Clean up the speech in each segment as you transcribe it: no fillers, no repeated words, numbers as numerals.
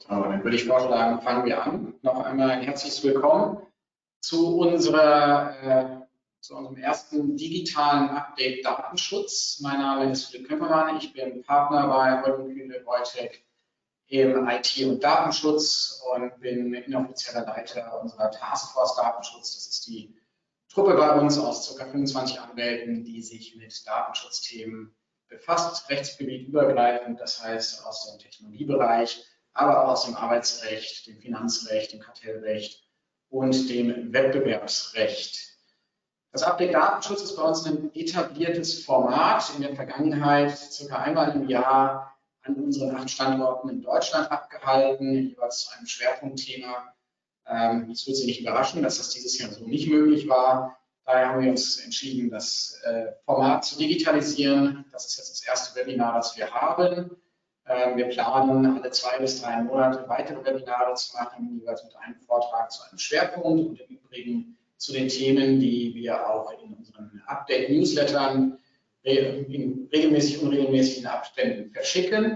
So, dann würde ich vorschlagen, fangen wir an. Noch einmal ein herzliches Willkommen zu unserem ersten digitalen Update Datenschutz. Mein Name ist Philipp Köppermann, ich bin Partner bei Holden Kühne Wojtek im IT- und Datenschutz und bin inoffizieller Leiter unserer Taskforce Datenschutz. Das ist die Truppe bei uns aus ca. 25 Anwälten, die sich mit Datenschutzthemen befasst, rechtsgebietübergreifend, das heißt aus dem Technologiebereich, aber auch aus dem Arbeitsrecht, dem Finanzrecht, dem Kartellrecht und dem Wettbewerbsrecht. Das Update Datenschutz ist bei uns ein etabliertes Format, in der Vergangenheit circa einmal im Jahr an unseren 8 Standorten in Deutschland abgehalten, jeweils zu einem Schwerpunktthema. Es wird Sie nicht überraschen, dass das dieses Jahr so nicht möglich war. Daher haben wir uns entschieden, das Format zu digitalisieren. Das ist jetzt das erste Webinar, das wir haben. Wir planen, alle 2 bis 3 Monate weitere Webinare zu machen, jeweils mit einem Vortrag zu einem Schwerpunkt und im Übrigen zu den Themen, die wir auch in unseren Update-Newslettern in regelmäßig, unregelmäßigen Abständen verschicken.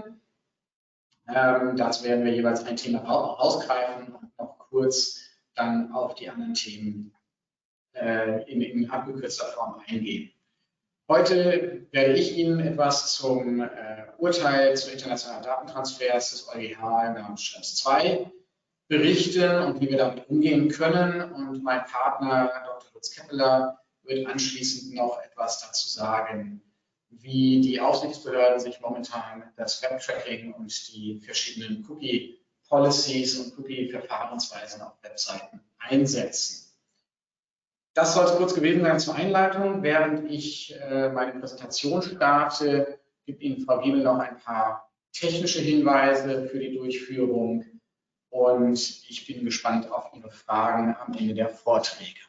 Dazu werden wir jeweils ein Thema rausgreifen und noch kurz dann auf die anderen Themen in abgekürzter Form eingehen. Heute werde ich Ihnen etwas zum Urteil zu internationalen Datentransfers des EuGH namens Schrems II berichten und wie wir damit umgehen können. Und mein Partner Dr. Lutz Keppeler wird anschließend noch etwas dazu sagen, wie die Aufsichtsbehörden sich momentan das Webtracking und die verschiedenen Cookie-Policies und Cookie-Verfahrensweisen auf Webseiten einsetzen. Das soll es kurz gewesen sein zur Einleitung. Während ich meine Präsentation starte, gibt Ihnen Frau Giebel noch ein paar technische Hinweise für die Durchführung und ich bin gespannt auf Ihre Fragen am Ende der Vorträge.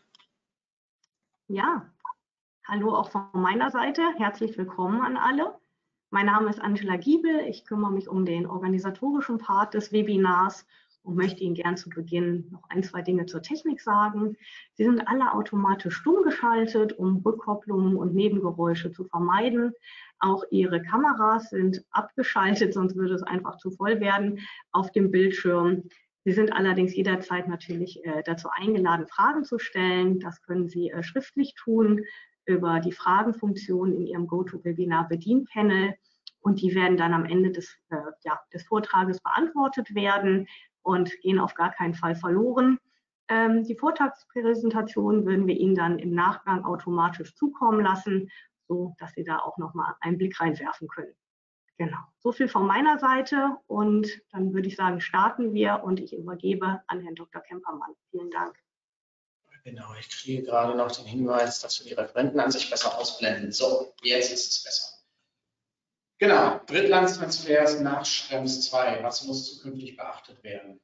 Ja, hallo auch von meiner Seite. Herzlich willkommen an alle. Mein Name ist Angela Giebel. Ich kümmere mich um den organisatorischen Part des Webinars und möchte Ihnen gern zu Beginn noch 1, 2 Dinge zur Technik sagen. Sie sind alle automatisch stumm geschaltet, um Rückkopplungen und Nebengeräusche zu vermeiden. Auch Ihre Kameras sind abgeschaltet, sonst würde es einfach zu voll werden auf dem Bildschirm. Sie sind allerdings jederzeit natürlich dazu eingeladen, Fragen zu stellen. Das können Sie schriftlich tun über die Fragenfunktion in Ihrem GoToWebinar-Bedienpanel. Und die werden dann am Ende des Vortrages beantwortet werden und gehen auf gar keinen Fall verloren. Die Vortragspräsentation würden wir Ihnen dann im Nachgang automatisch zukommen lassen, so dass Sie da auch nochmal einen Blick reinwerfen können. Genau, so viel von meiner Seite und dann würde ich sagen, starten wir und ich übergebe an Herrn Dr. Kempermann. Vielen Dank. Genau, ich kriege gerade noch den Hinweis, dass wir die Referentenansicht besser ausblenden. So, jetzt ist es besser. Genau, Drittlandstransfers nach Schrems II. Was muss zukünftig beachtet werden?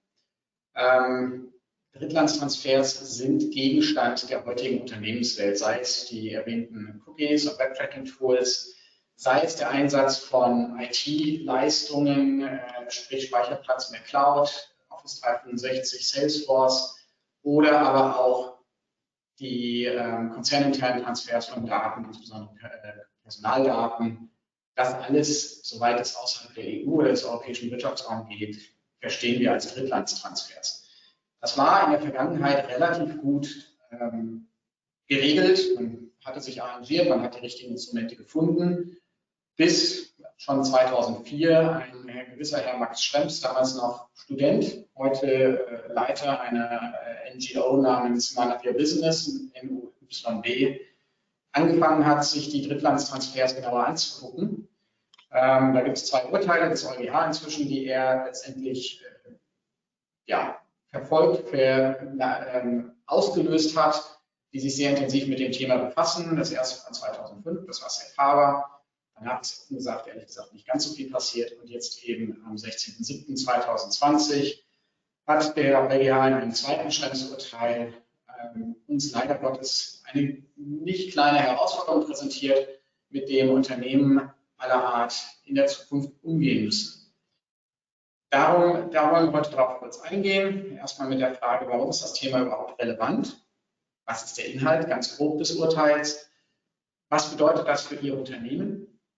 Drittlandstransfers sind Gegenstand der heutigen Unternehmenswelt, sei es die erwähnten Cookies und Web-Tracking-Tools, sei es der Einsatz von IT-Leistungen, sprich Speicherplatz in der Cloud, Office 365, Salesforce oder aber auch die konzerninternen Transfers von Daten, insbesondere Personaldaten. Das alles, soweit es außerhalb der EU oder des europäischen Wirtschaftsraums geht, verstehen wir als Drittlandstransfers. Das war in der Vergangenheit relativ gut geregelt. Man hatte sich arrangiert, man hat die richtigen Instrumente gefunden, bis schon 2004 ein gewisser Herr Max Schrems, damals noch Student, heute Leiter einer NGO namens Mind Your Business, NUYB, angefangen hat, sich die Drittlandstransfers genauer anzugucken. Da gibt es 2 Urteile des EuGH inzwischen, die er letztendlich verfolgt, ausgelöst hat, die sich sehr intensiv mit dem Thema befassen. Das erste von 2005, das war Safe Harbor. Danach ist, wie gesagt, ehrlich gesagt nicht ganz so viel passiert. Und jetzt eben am 16.07.2020 hat der EuGH in einem zweiten Schrems-Urteil uns leider Gottes eine nicht kleine Herausforderung präsentiert, mit dem Unternehmen aller Art in der Zukunft umgehen müssen. Da wollen wir heute darauf kurz eingehen. Erstmal mit der Frage, warum ist das Thema überhaupt relevant? Was ist der Inhalt ganz grob des Urteils? Was bedeutet das für Ihr Unternehmen?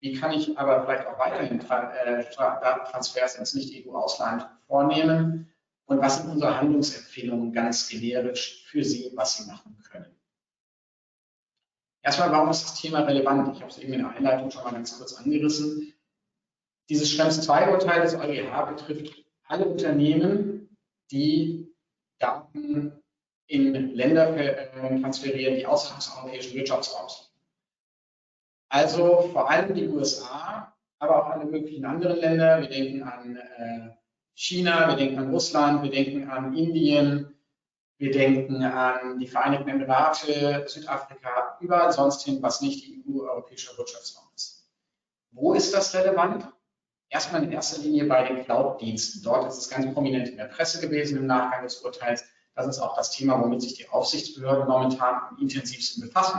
Wie kann ich aber vielleicht auch weiterhin Datentransfers ins Nicht-EU-Ausland vornehmen? Und was sind unsere Handlungsempfehlungen ganz generisch für Sie, was Sie machen können? Erstmal, warum ist das Thema relevant? Ich habe es eben in der Einleitung schon mal ganz kurz angerissen. Dieses Schrems II-Urteil des EuGH betrifft alle Unternehmen, die Daten in Länder transferieren, die außerhalb des europäischen Wirtschaftsraums liegen. Also vor allem die USA, aber auch alle möglichen anderen Länder. Wir denken an China, wir denken an Russland, wir denken an Indien, wir denken an die Vereinigten Emirate, Südafrika, überall sonst hin, was nicht die EU, europäischer Wirtschaftsraum ist. Wo ist das relevant? Erstmal in erster Linie bei den Cloud-Diensten. Dort ist es ganz prominent in der Presse gewesen im Nachgang des Urteils. Das ist auch das Thema, womit sich die Aufsichtsbehörden momentan am intensivsten befassen.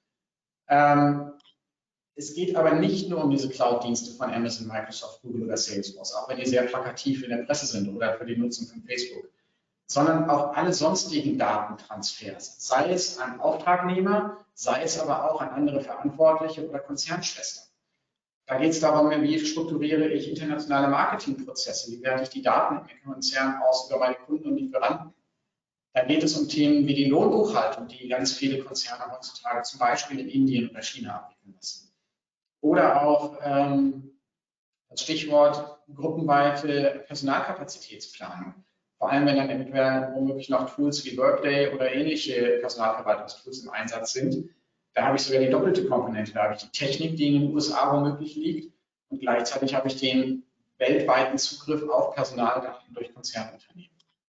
Es geht aber nicht nur um diese Cloud-Dienste von Amazon, Microsoft, Google oder Salesforce, auch wenn die sehr plakativ in der Presse sind oder für die Nutzung von Facebook, sondern auch alle sonstigen Datentransfers, sei es an Auftragnehmer, sei es aber auch an andere Verantwortliche oder Konzernschwestern. Da geht es darum, wie strukturiere ich internationale Marketingprozesse, wie werte ich die Daten im Konzern aus über meine Kunden und Lieferanten. Da geht es um Themen wie die Lohnbuchhaltung, die ganz viele Konzerne heutzutage zum Beispiel in Indien oder China abwickeln lassen. Oder auch das Stichwort gruppenweite Personalkapazitätsplanung. Vor allem, wenn dann entweder womöglich noch Tools wie Workday oder ähnliche Personalverwaltungstools im Einsatz sind. Da habe ich sogar die doppelte Komponente. Da habe ich die Technik, die in den USA womöglich liegt, und gleichzeitig habe ich den weltweiten Zugriff auf Personaldaten durch Konzernunternehmen.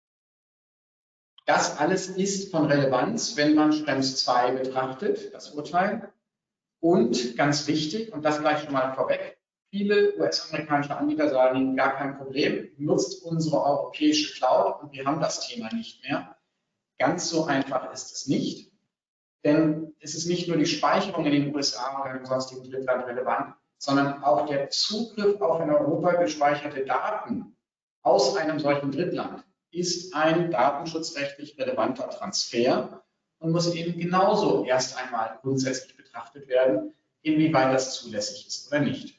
Das alles ist von Relevanz, wenn man Schrems II betrachtet, das Urteil. Und ganz wichtig, und das gleich schon mal vorweg, viele US-amerikanische Anbieter sagen, gar kein Problem, nutzt unsere europäische Cloud und wir haben das Thema nicht mehr. Ganz so einfach ist es nicht, denn es ist nicht nur die Speicherung in den USA oder im sonstigen Drittland relevant, sondern auch der Zugriff auf in Europa gespeicherte Daten aus einem solchen Drittland ist ein datenschutzrechtlich relevanter Transfer und muss eben genauso erst einmal grundsätzlich betrachtet werden, inwieweit das zulässig ist oder nicht.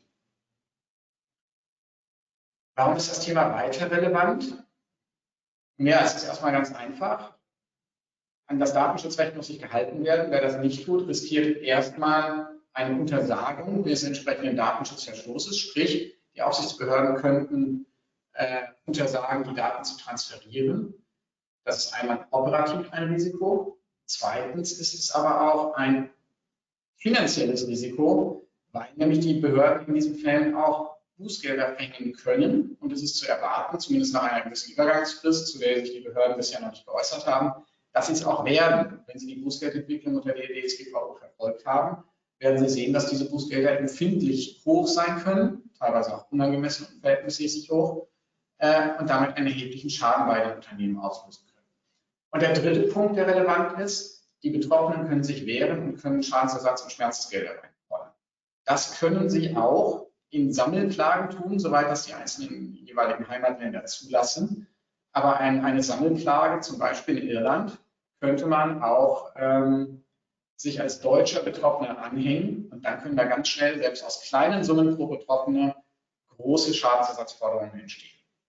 Warum ist das Thema weiter relevant? Ja, es ist erstmal ganz einfach. An das Datenschutzrecht muss sich gehalten werden. Wer das nicht tut, riskiert erstmal eine Untersagung des entsprechenden Datenschutzverstoßes. Sprich, die Aufsichtsbehörden könnten untersagen, die Daten zu transferieren. Das ist einmal operativ ein Risiko. Zweitens ist es aber auch ein finanzielles Risiko, weil nämlich die Behörden in diesen Fällen auch Bußgelder verhängen können. Und es ist zu erwarten, zumindest nach einer gewissen Übergangsfrist, zu der sich die Behörden bisher noch nicht geäußert haben, dass sie es auch werden. Wenn Sie die Bußgeldentwicklung unter der DSGVO verfolgt haben, werden Sie sehen, dass diese Bußgelder empfindlich hoch sein können, teilweise auch unangemessen und verhältnismäßig hoch, und damit einen erheblichen Schaden bei den Unternehmen auslösen können. Und der dritte Punkt, der relevant ist, die Betroffenen können sich wehren und können Schadensersatz und Schmerzensgelder einfordern. Das können sie auch in Sammelklagen tun, soweit das die einzelnen jeweiligen Heimatländer zulassen. Aber eine Sammelklage, zum Beispiel in Irland, könnte man auch sich als deutscher Betroffener anhängen. Und dann können da ganz schnell, selbst aus kleinen Summen pro Betroffener, große Schadensersatzforderungen entstehen.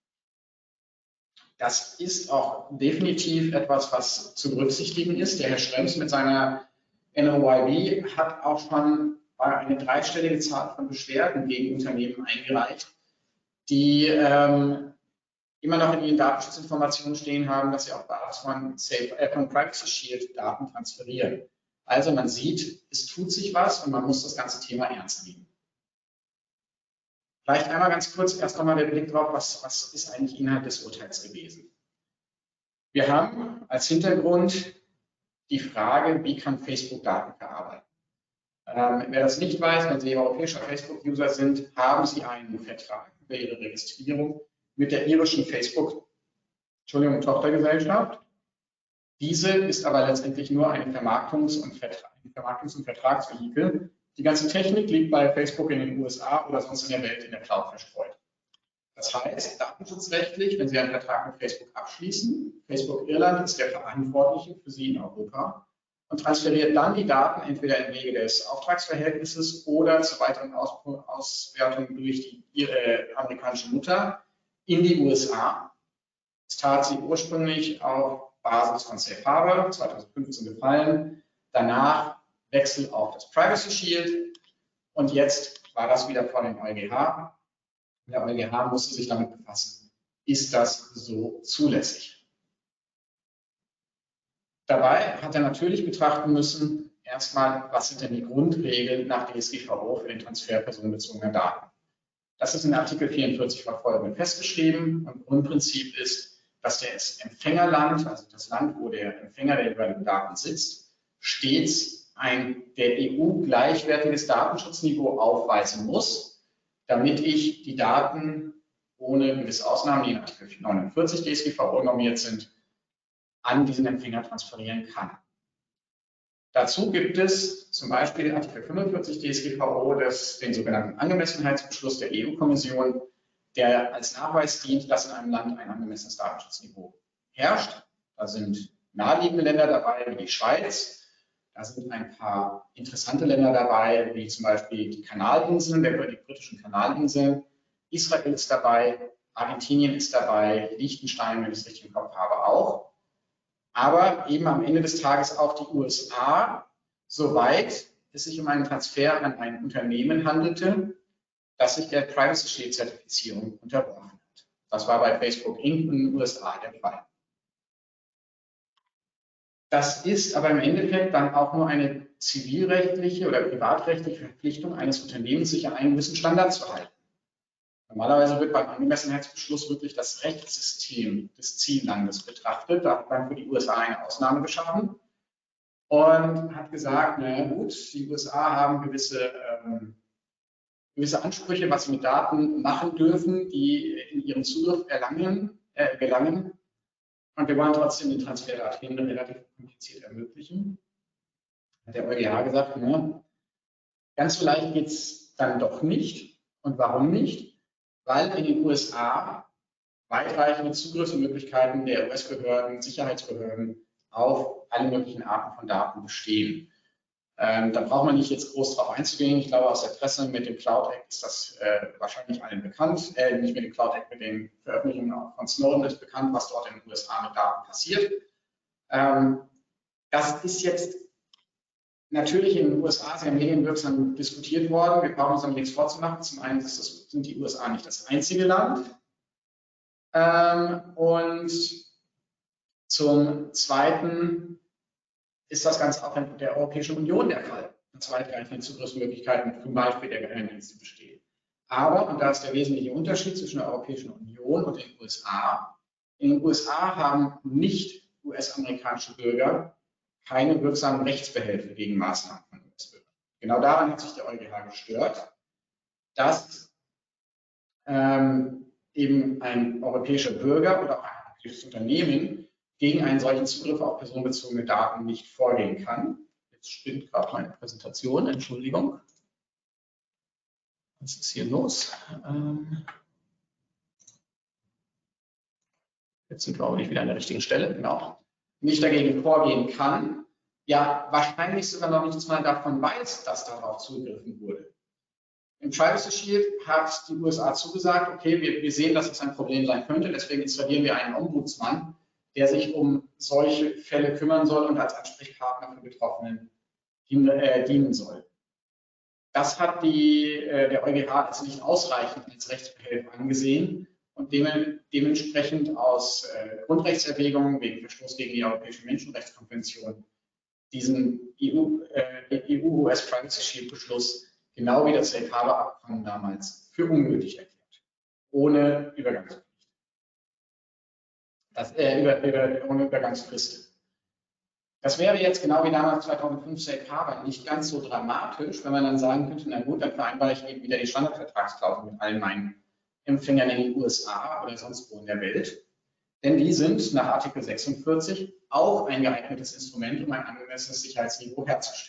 Das ist auch definitiv etwas, was zu berücksichtigen ist. Der Herr Schrems mit seiner NOYB hat auch schon eine dreistellige Zahl von Beschwerden gegen Unternehmen eingereicht, die immer noch in ihren Datenschutzinformationen stehen haben, dass sie auf Basis von Privacy Shield Daten transferieren. Also man sieht, es tut sich was und man muss das ganze Thema ernst nehmen. Vielleicht einmal ganz kurz erst nochmal der Blick drauf, was ist eigentlich Inhalt des Urteils gewesen. Wir haben als Hintergrund die Frage, wie kann Facebook Daten verarbeiten? Wer das nicht weiß, wenn Sie europäischer Facebook-User sind, haben Sie einen Vertrag über Ihre Registrierung mit der irischen Tochtergesellschaft. Diese ist aber letztendlich nur ein Vermarktungs- und Vertragsvehikel. Die ganze Technik liegt bei Facebook in den USA oder sonst in der Welt in der Cloud verstreut. Das heißt, datenschutzrechtlich, wenn Sie einen Vertrag mit Facebook abschließen, Facebook Irland ist der Verantwortliche für Sie in Europa, und transferiert dann die Daten entweder im Wege des Auftragsverhältnisses oder zur weiteren Auswertung durch ihre amerikanische Mutter in die USA. Das tat sie ursprünglich auf Basis von Safe Harbor, 2015 gefallen. Danach Wechsel auf das Privacy Shield und jetzt war das wieder vor dem EuGH. Der EuGH musste sich damit befassen, ist das so zulässig? Dabei hat er natürlich betrachten müssen, erstmal, was sind denn die Grundregeln nach DSGVO für den Transfer personenbezogener Daten? Das ist in Artikel 44 verfolgend festgeschrieben und Grundprinzip ist, dass das Empfängerland, also das Land, wo der Empfänger der jeweiligen Daten sitzt, stets ein der EU gleichwertiges Datenschutzniveau aufweisen muss, damit ich die Daten ohne gewisse Ausnahmen, die in Artikel 49 DSGVO normiert sind, an diesen Empfänger transferieren kann. Dazu gibt es zum Beispiel Artikel 45 DSGVO, den sogenannten Angemessenheitsbeschluss der EU-Kommission, der als Nachweis dient, dass in einem Land ein angemessenes Datenschutzniveau herrscht. Da sind naheliegende Länder dabei, wie die Schweiz. Da sind ein paar interessante Länder dabei, wie zum Beispiel die Kanalinseln, die britischen Kanalinseln. Israel ist dabei, Argentinien ist dabei, Liechtenstein, wenn ich es richtig im Kopf habe, auch. Aber eben am Ende des Tages auch die USA, soweit es sich um einen Transfer an ein Unternehmen handelte, das sich der Privacy Shield Zertifizierung unterworfen hat. Das war bei Facebook Inc. in den USA der Fall. Das ist aber im Endeffekt dann auch nur eine zivilrechtliche oder privatrechtliche Verpflichtung eines Unternehmens, sich an einen gewissen Standard zu halten. Normalerweise wird beim Angemessenheitsbeschluss wirklich das Rechtssystem des Ziellandes betrachtet. Da hat man für die USA eine Ausnahme geschaffen und hat gesagt, na gut, die USA haben gewisse Ansprüche, was sie mit Daten machen dürfen, die in ihren Zugriff gelangen. Und wir wollen trotzdem den Transfer dorthin relativ kompliziert ermöglichen. Hat der EuGH gesagt, ne, ganz so leicht geht es dann doch nicht. Und warum nicht? Weil in den USA weitreichende Zugriffsmöglichkeiten der US-Behörden, Sicherheitsbehörden auf alle möglichen Arten von Daten bestehen. Da braucht man nicht jetzt groß drauf einzugehen. Ich glaube, aus der Presse mit dem Cloud Act ist das wahrscheinlich allen bekannt. Nicht mit dem Cloud Act, mit den Veröffentlichungen von Snowden ist bekannt, was dort in den USA mit Daten passiert. Das ist jetzt natürlich in den USA sehr medienwirksam diskutiert worden. Wir brauchen uns damit nichts vorzumachen. Zum einen sind die USA nicht das einzige Land. Und zum Zweiten ist das Ganze auch in der Europäischen Union der Fall, dass weitreichende Zugriffsmöglichkeiten zum Beispiel der Geheimdienste bestehen. Aber, und da ist der wesentliche Unterschied zwischen der Europäischen Union und den USA, in den USA haben nicht US-amerikanische Bürger keine wirksamen Rechtsbehelfe gegen Maßnahmen von US-Bürgern. Genau daran hat sich der EuGH gestört, dass eben ein europäischer Bürger oder auch ein europäisches Unternehmen gegen einen solchen Zugriff auf personenbezogene Daten nicht vorgehen kann. Jetzt spinnt gerade meine Präsentation, Entschuldigung. Was ist hier los? Jetzt sind wir auch nicht wieder an der richtigen Stelle, genau. Nicht dagegen vorgehen kann, ja wahrscheinlich sogar noch nicht mal davon weiß, dass darauf zugegriffen wurde. Im Privacy Shield hat die USA zugesagt, okay, wir sehen, dass es ein Problem sein könnte, deswegen installieren wir einen Ombudsmann, der sich um solche Fälle kümmern soll und als Ansprechpartner für Betroffenen dienen soll. Das hat der EuGH als nicht ausreichend als Rechtsbehelf angesehen und dementsprechend aus Grundrechtserwägungen wegen Verstoß gegen die Europäische Menschenrechtskonvention diesen EU-US Privacy Shield Beschluss genau wie das Safe Harbor Abkommen damals für ungültig erklärt, ohne Übergangspflicht. Ohne Übergangsfrist. Das wäre jetzt genau wie damals 2005 Safe Harbor nicht ganz so dramatisch, wenn man dann sagen könnte, na gut, dann vereinbare ich eben wieder die Standardvertragsklausel mit allen meinen Empfängern in den USA oder sonst wo in der Welt. Denn die sind nach Artikel 46 auch ein geeignetes Instrument, um ein angemessenes Sicherheitsniveau herzustellen.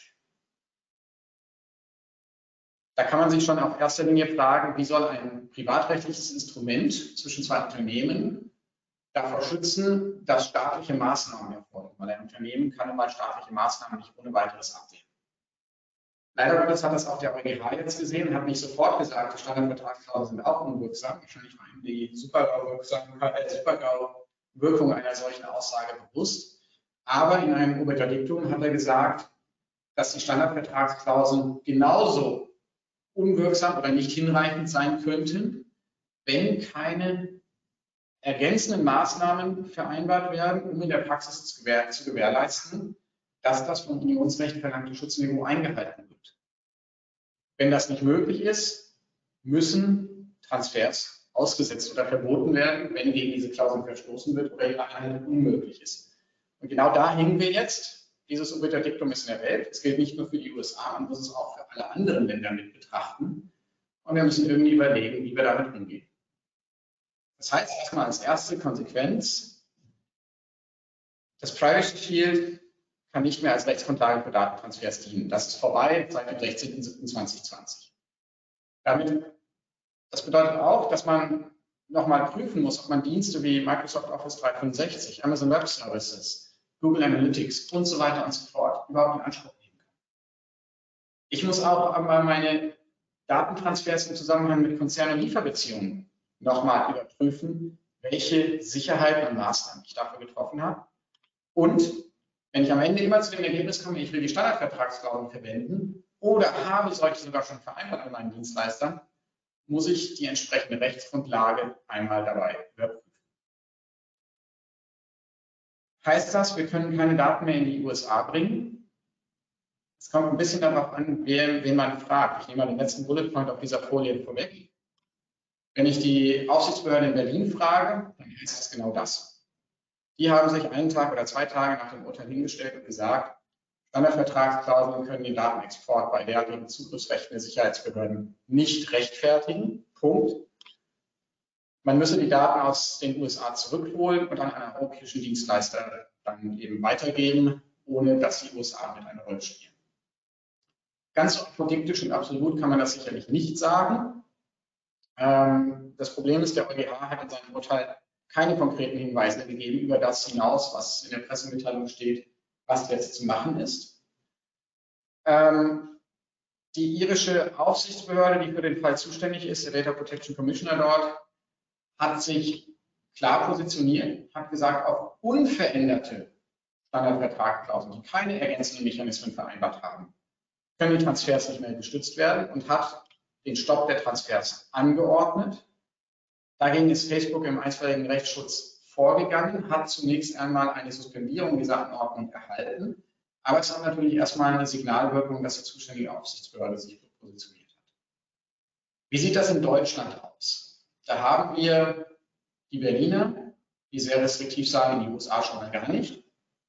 Da kann man sich schon auf erster Linie fragen, wie soll ein privatrechtliches Instrument zwischen zwei Unternehmen, davor schützen, dass staatliche Maßnahmen erfolgen, weil ein Unternehmen kann nun mal staatliche Maßnahmen nicht ohne weiteres ablehnen. Leider Gottes hat das auch der EuGH jetzt gesehen und hat nicht sofort gesagt, die Standardvertragsklauseln sind auch unwirksam. Wahrscheinlich war ihm die Super-GAU-Wirkung einer solchen Aussage bewusst. Aber in einem Obiter-Dictum hat er gesagt, dass die Standardvertragsklauseln genauso unwirksam oder nicht hinreichend sein könnten, wenn keine ergänzenden Maßnahmen vereinbart werden, um in der Praxis zu gewährleisten, dass das vom Unionsrecht verlangte Schutzniveau eingehalten wird. Wenn das nicht möglich ist, müssen Transfers ausgesetzt oder verboten werden, wenn gegen diese Klauseln verstoßen wird oder ihre Einhaltung unmöglich ist. Und genau da hängen wir jetzt. Dieses Obiter-Dictum ist in der Welt. Es gilt nicht nur für die USA, man muss es auch für alle anderen Länder mit betrachten. Und wir müssen irgendwie überlegen, wie wir damit umgehen. Das heißt erstmal als erste Konsequenz, das Privacy Shield kann nicht mehr als Rechtsgrundlage für Datentransfers dienen. Das ist vorbei seit dem 16.07.2020. Das bedeutet auch, dass man nochmal prüfen muss, ob man Dienste wie Microsoft Office 365, Amazon Web Services, Google Analytics und so weiter und so fort überhaupt in Anspruch nehmen kann. Ich muss auch einmal meine Datentransfers im Zusammenhang mit Konzern- und Lieferbeziehungen nochmal überprüfen, welche Sicherheiten und Maßnahmen ich dafür getroffen habe. Und wenn ich am Ende immer zu dem Ergebnis komme, ich will die Standardvertragsklauseln verwenden oder habe solche sogar schon vereinbart mit meinen Dienstleistern, muss ich die entsprechende Rechtsgrundlage einmal dabei überprüfen. Heißt das, wir können keine Daten mehr in die USA bringen? Es kommt ein bisschen darauf an, wen man fragt. Ich nehme mal den letzten Bullet Point auf dieser Folie vorweg. Wenn ich die Aufsichtsbehörde in Berlin frage, dann heißt es genau das. Die haben sich einen Tag oder 2 Tage nach dem Urteil hingestellt und gesagt, Standardvertragsklauseln können den Datenexport bei derartigen Zugriffsrechten der Sicherheitsbehörden nicht rechtfertigen. Punkt. Man müsse die Daten aus den USA zurückholen und an einen europäischen Dienstleister dann eben weitergeben, ohne dass die USA mit einer Rolle spielen. Ganz so apodiktisch und absolut kann man das sicherlich nicht sagen. Das Problem ist, der EuGH hat in seinem Urteil keine konkreten Hinweise gegeben über das hinaus, was in der Pressemitteilung steht, was jetzt zu machen ist. Die irische Aufsichtsbehörde, die für den Fall zuständig ist, der Data Protection Commissioner dort, hat sich klar positioniert, hat gesagt, auf unveränderte Standardvertragsklauseln, die keine ergänzenden Mechanismen vereinbart haben, können die Transfers nicht mehr gestützt werden und hat den Stopp der Transfers angeordnet. Dagegen ist Facebook im einstweiligen Rechtsschutz vorgegangen, hat zunächst einmal eine Suspendierung dieser Anordnung erhalten, aber es hat natürlich erstmal eine Signalwirkung, dass die zuständige Aufsichtsbehörde sich positioniert hat. Wie sieht das in Deutschland aus? Da haben wir die Berliner, die sehr restriktiv sagen, in die USA schon mal gar nicht.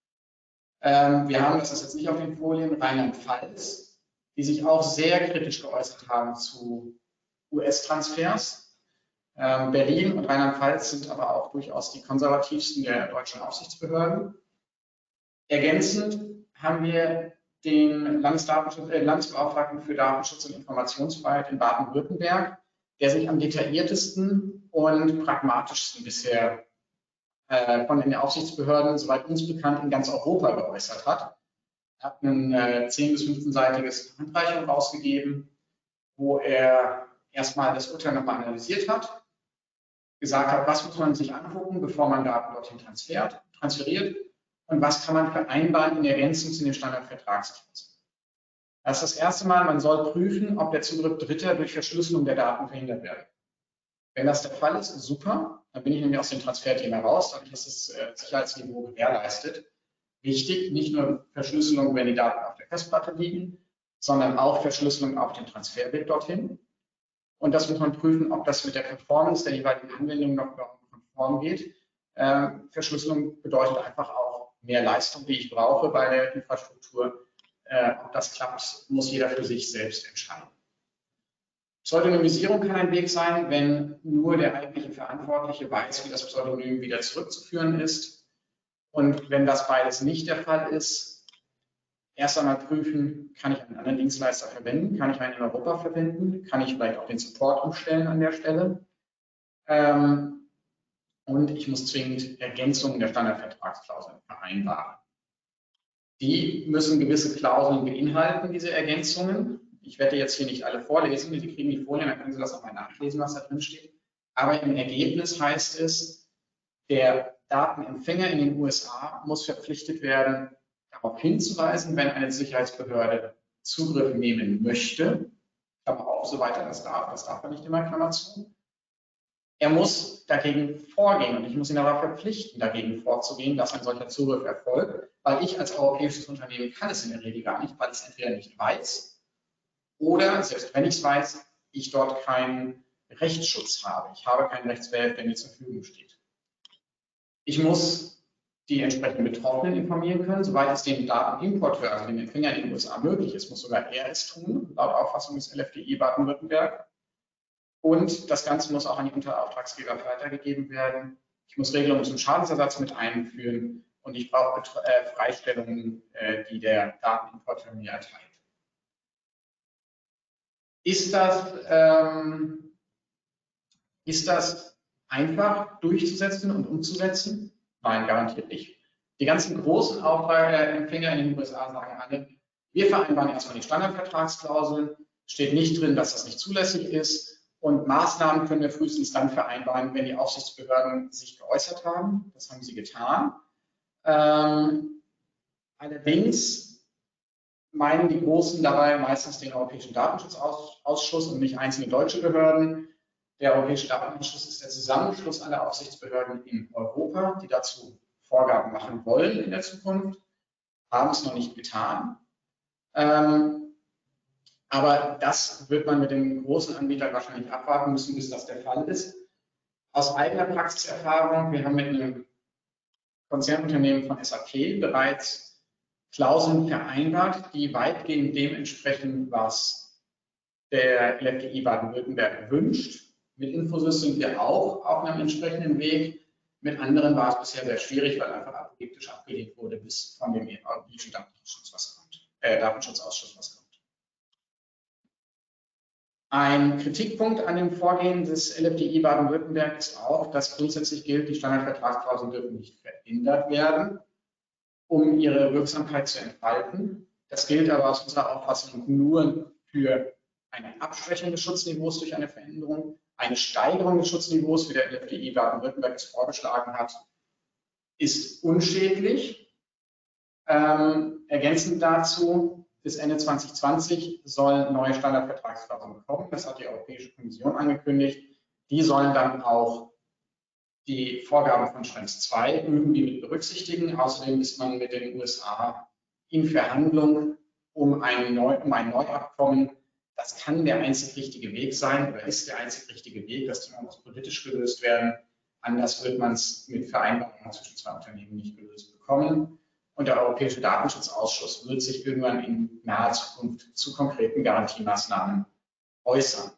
Wir haben, das ist jetzt nicht auf den Folien, Rheinland-Pfalz, die sich auch sehr kritisch geäußert haben zu US-Transfers. Berlin und Rheinland-Pfalz sind aber auch durchaus die konservativsten der deutschen Aufsichtsbehörden. Ergänzend haben wir den Landesbeauftragten für Datenschutz und Informationsfreiheit in Baden-Württemberg, der sich am detailliertesten und pragmatischsten bisher von den Aufsichtsbehörden, soweit uns bekannt, in ganz Europa geäußert hat. Er hat ein 10- bis 15-seitiges Handreichung rausgegeben, wo er erstmal das Urteil nochmal analysiert hat, gesagt hat, was muss man sich angucken, bevor man Daten dorthin transferiert und was kann man vereinbaren in Ergänzung zu den Standardvertragsklauseln. Das ist das erste Mal, man soll prüfen, ob der Zugriff Dritter durch Verschlüsselung der Daten verhindert wird. Wenn das der Fall ist, super, dann bin ich nämlich aus dem Transferthema raus, dadurch ist das Sicherheitsniveau gewährleistet. Wichtig, nicht nur Verschlüsselung, wenn die Daten auf der Festplatte liegen, sondern auch Verschlüsselung auf dem Transferweg dorthin. Und das muss man prüfen, ob das mit der Performance der jeweiligen Anwendung noch konform geht. Verschlüsselung bedeutet einfach auch mehr Leistung, die ich brauche bei der Infrastruktur. Ob das klappt, muss jeder für sich selbst entscheiden. Pseudonymisierung kann ein Weg sein, wenn nur der eigentliche Verantwortliche weiß, wie das Pseudonym wieder zurückzuführen ist. Und wenn das beides nicht der Fall ist, erst einmal prüfen, kann ich einen anderen Dienstleister verwenden, kann ich einen in Europa verwenden, kann ich vielleicht auch den Support umstellen an der Stelle. Und und ich muss zwingend Ergänzungen der Standardvertragsklauseln vereinbaren. Die müssen gewisse Klauseln beinhalten, diese Ergänzungen. Ich werde jetzt hier nicht alle vorlesen, Sie kriegen die Folien, dann können Sie das nochmal nachlesen, was da drin steht. Aber im Ergebnis heißt es, der Datenempfänger in den USA muss verpflichtet werden, darauf hinzuweisen, wenn eine Sicherheitsbehörde Zugriff nehmen möchte, Klammer auf, soweit er das darf er nicht immer, Klammer zu. Er muss dagegen vorgehen und ich muss ihn aber verpflichten, dagegen vorzugehen, dass ein solcher Zugriff erfolgt, weil ich als europäisches Unternehmen kann es in der Regel gar nicht, weil ich es entweder nicht weiß oder, selbst wenn ich es weiß, ich dort keinen Rechtsschutz habe. Ich habe keinen Rechtswert, der mir zur Verfügung steht. Ich muss die entsprechenden Betroffenen informieren können, soweit es dem Datenimporteur, also dem Empfänger in den USA möglich ist, muss sogar er es tun, laut Auffassung des LFDI Baden-Württemberg. Und das Ganze muss auch an die Unterauftragsgeber weitergegeben werden. Ich muss Regelungen zum Schadensersatz mit einführen und ich brauche Freistellungen, die der Datenimporteur mir erteilt. Ist das einfach durchzusetzen und umzusetzen? Nein, garantiert nicht. Die ganzen großen Empfänger in den USA sagen alle, wir vereinbaren erstmal die Standardvertragsklauseln, steht nicht drin, dass das nicht zulässig ist. Und Maßnahmen können wir frühestens dann vereinbaren, wenn die Aufsichtsbehörden sich geäußert haben. Das haben sie getan. Allerdings meinen die Großen dabei meistens den Europäischen Datenschutzausschuss und nicht einzelne deutsche Behörden. Der Europäische Datenschutzausschuss ist der Zusammenschluss aller Aufsichtsbehörden in Europa, die dazu Vorgaben machen wollen in der Zukunft, haben es noch nicht getan. Aber das wird man mit den großen Anbietern wahrscheinlich abwarten müssen, bis das der Fall ist. Aus eigener Praxiserfahrung, wir haben mit einem Konzernunternehmen von SAP bereits Klauseln vereinbart, die weitgehend dem entsprechen, was der LFDI Baden-Württemberg wünscht. Mit Infosys sind wir auch auf einem entsprechenden Weg. Mit anderen war es bisher sehr schwierig, weil einfach apodiktisch abgelehnt wurde, bis von dem Europäischen Datenschutzausschuss was kommt. Ein Kritikpunkt an dem Vorgehen des LFDI Baden-Württemberg ist auch, dass grundsätzlich gilt, die Standardvertragsklauseln dürfen nicht verändert werden, um ihre Wirksamkeit zu entfalten. Das gilt aber aus unserer Auffassung nur für eine Abschwächung des Schutzniveaus durch eine Veränderung. Eine Steigerung des Schutzniveaus, wie der LFDI Baden-Württemberg es vorgeschlagen hat, ist unschädlich. Ergänzend dazu, bis Ende 2020 sollen neue Standardvertragsklauseln kommen. Das hat die Europäische Kommission angekündigt. Die sollen dann auch die Vorgaben von Schrems 2 irgendwie mit berücksichtigen. Außerdem ist man mit den USA in Verhandlung um ein Neuabkommen. Das kann der einzig richtige Weg sein oder ist der einzig richtige Weg. Das Thema muss politisch gelöst werden. Anders wird man es mit Vereinbarungen zwischen zwei Unternehmen nicht gelöst bekommen. Und der Europäische Datenschutzausschuss wird sich irgendwann in naher Zukunft zu konkreten Garantiemaßnahmen äußern.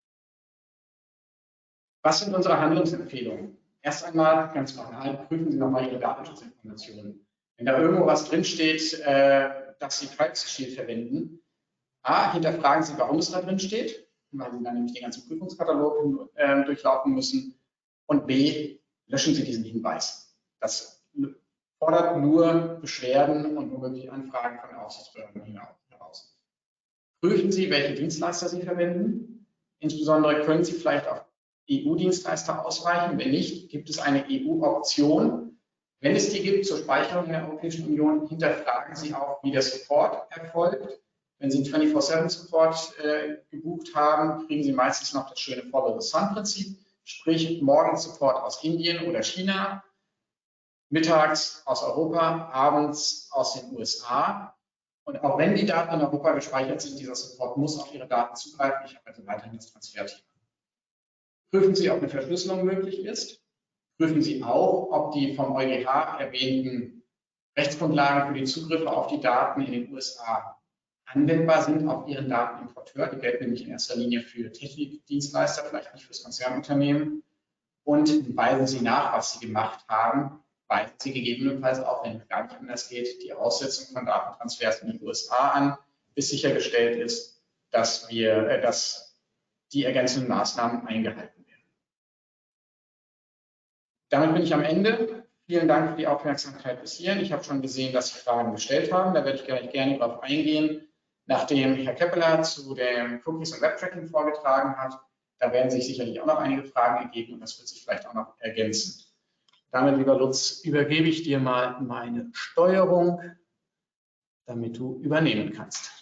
Was sind unsere Handlungsempfehlungen? Erst einmal, ganz banal, prüfen Sie nochmal Ihre Datenschutzinformationen. Wenn da irgendwo was drinsteht, dass Sie Privacy Shield verwenden, A, hinterfragen Sie, warum es da drin steht, weil Sie dann nämlich den ganzen Prüfungskatalog durchlaufen müssen. Und B, löschen Sie diesen Hinweis. Das fordert nur Beschwerden und womöglich Anfragen von Aufsichtsbehörden heraus. Prüfen Sie, welche Dienstleister Sie verwenden. Insbesondere können Sie vielleicht auf EU-Dienstleister ausweichen. Wenn nicht, gibt es eine EU-Option. Wenn es die gibt zur Speicherung in der Europäischen Union, hinterfragen Sie auch, wie der Support erfolgt. Wenn Sie einen 24/7-Support gebucht haben, kriegen Sie meistens noch das schöne Follow-the-Sun-Prinzip, sprich morgens Support aus Indien oder China, mittags aus Europa, abends aus den USA. Und auch wenn die Daten in Europa gespeichert sind, dieser Support muss auf Ihre Daten zugreifen. Ich habe also weiterhin das Transferthema. Prüfen Sie, ob eine Verschlüsselung möglich ist. Prüfen Sie auch, ob die vom EuGH erwähnten Rechtsgrundlagen für die Zugriffe auf die Daten in den USA anwendbar sind auf Ihren Datenimporteur. Die gelten nämlich in erster Linie für Technikdienstleister, vielleicht nicht für das Konzernunternehmen. Und weisen Sie nach, was Sie gemacht haben. Weisen Sie gegebenenfalls auch, wenn es gar nicht anders geht, die Aussetzung von Datentransfers in die USA an, bis sichergestellt ist, dass die ergänzenden Maßnahmen eingehalten werden. Damit bin ich am Ende. Vielen Dank für die Aufmerksamkeit bis hierhin. Ich habe schon gesehen, dass Sie Fragen gestellt haben. Da werde ich gleich gerne darauf eingehen, nachdem Herr Keppeler zu dem Cookies und Webtracking vorgetragen hat. Da werden sich sicherlich auch noch einige Fragen ergeben und das wird sich vielleicht auch noch ergänzen. Damit, lieber Lutz, übergebe ich dir mal meine Steuerung, damit du übernehmen kannst.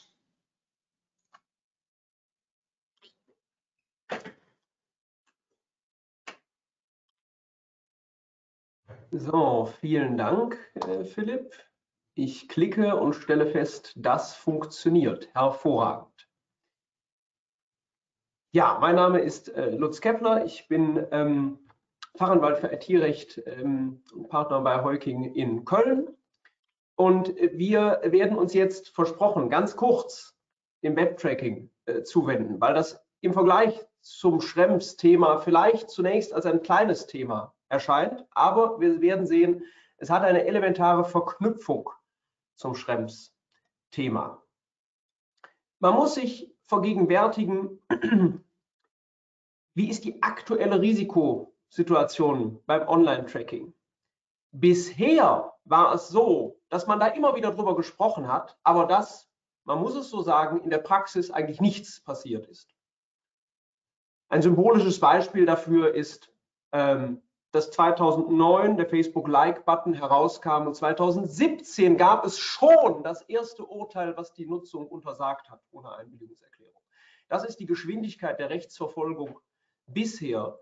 So, vielen Dank, Philipp. Ich klicke und stelle fest, das funktioniert. Hervorragend. Ja, mein Name ist Lutz Keppeler. Ich bin Fachanwalt für IT-Recht und Partner bei Heuking in Köln. Und wir werden uns jetzt versprochen, ganz kurz dem Webtracking zuwenden, weil das im Vergleich zum Schrems-Thema vielleicht zunächst als ein kleines Thema erscheint, aber wir werden sehen, es hat eine elementare Verknüpfung zum Schrems-Thema. Man muss sich vergegenwärtigen, wie ist die aktuelle Risikosituation beim Online-Tracking? Bisher war es so, dass man da immer wieder drüber gesprochen hat, aber dass, man muss es so sagen, in der Praxis eigentlich nichts passiert ist. Ein symbolisches Beispiel dafür ist, dass 2009 der Facebook-Like-Button herauskam und 2017 gab es schon das erste Urteil, was die Nutzung untersagt hat, ohne Einwilligungserklärung. Das ist die Geschwindigkeit der Rechtsverfolgung bisher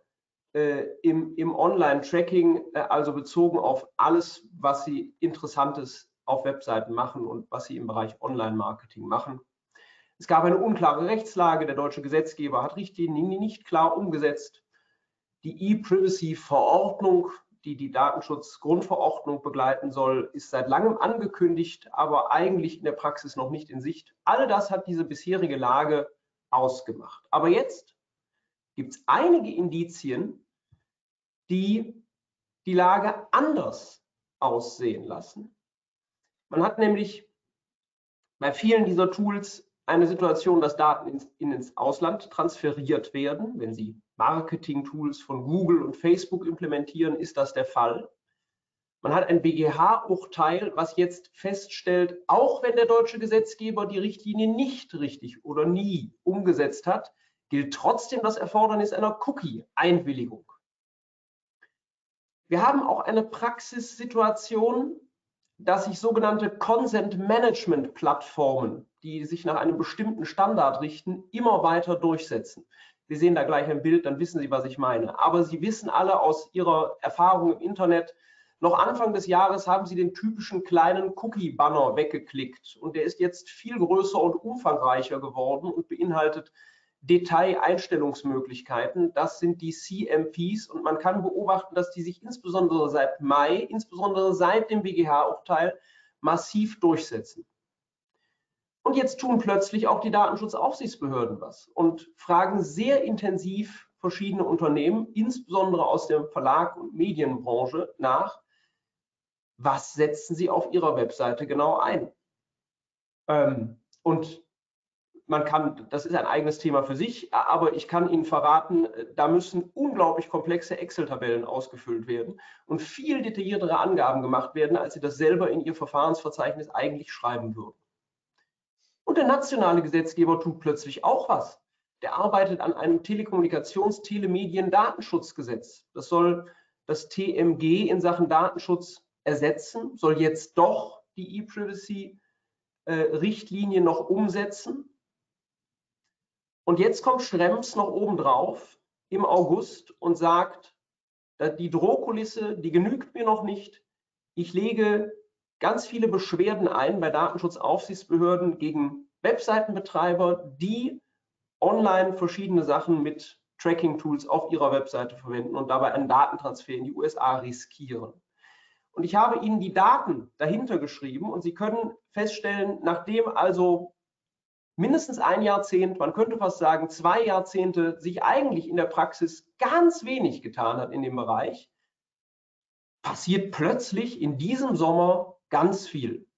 im Online-Tracking, also bezogen auf alles, was Sie Interessantes auf Webseiten machen und was Sie im Bereich Online-Marketing machen. Es gab eine unklare Rechtslage, der deutsche Gesetzgeber hat Richtlinien nicht klar umgesetzt. Die E-Privacy-Verordnung, die die Datenschutzgrundverordnung begleiten soll, ist seit langem angekündigt, aber eigentlich in der Praxis noch nicht in Sicht. All das hat diese bisherige Lage ausgemacht. Aber jetzt gibt es einige Indizien, die die Lage anders aussehen lassen. Man hat nämlich bei vielen dieser Tools eine Situation, dass Daten ins Ausland transferiert werden. Wenn Sie Marketing-Tools von Google und Facebook implementieren, ist das der Fall. Man hat ein BGH-Urteil, was jetzt feststellt, auch wenn der deutsche Gesetzgeber die Richtlinie nicht richtig oder nie umgesetzt hat, gilt trotzdem das Erfordernis einer Cookie-Einwilligung. Wir haben auch eine Praxissituation, dass sich sogenannte Consent-Management-Plattformen, die sich nach einem bestimmten Standard richten, immer weiter durchsetzen. Wir sehen da gleich ein Bild, dann wissen Sie, was ich meine. Aber Sie wissen alle aus Ihrer Erfahrung im Internet, noch Anfang des Jahres haben Sie den typischen kleinen Cookie-Banner weggeklickt. Und der ist jetzt viel größer und umfangreicher geworden und beinhaltet Detaileinstellungsmöglichkeiten. Das sind die CMPs und man kann beobachten, dass die sich insbesondere seit Mai, insbesondere seit dem BGH-Urteil massiv durchsetzen. Und jetzt tun plötzlich auch die Datenschutzaufsichtsbehörden was und fragen sehr intensiv verschiedene Unternehmen, insbesondere aus der Verlag- und Medienbranche, nach, was setzen sie auf ihrer Webseite genau ein? Und man kann, das ist ein eigenes Thema für sich, aber ich kann Ihnen verraten, da müssen unglaublich komplexe Excel-Tabellen ausgefüllt werden und viel detailliertere Angaben gemacht werden, als Sie das selber in Ihr Verfahrensverzeichnis eigentlich schreiben würden. Und der nationale Gesetzgeber tut plötzlich auch was. Der arbeitet an einem Telekommunikations-Telemedien-Datenschutzgesetz. Das soll das TMG in Sachen Datenschutz ersetzen, soll jetzt doch die E-Privacy-Richtlinie noch umsetzen. Und jetzt kommt Schrems noch obendrauf im August und sagt, die Drohkulisse, die genügt mir noch nicht. Ich lege ganz viele Beschwerden ein bei Datenschutzaufsichtsbehörden gegen Webseitenbetreiber, die online verschiedene Sachen mit Tracking-Tools auf ihrer Webseite verwenden und dabei einen Datentransfer in die USA riskieren. Und ich habe Ihnen die Daten dahinter geschrieben und Sie können feststellen, nachdem also mindestens ein Jahrzehnt, man könnte fast sagen 2 Jahrzehnte, sich eigentlich in der Praxis ganz wenig getan hat in dem Bereich, passiert plötzlich in diesem Sommer ganz viel.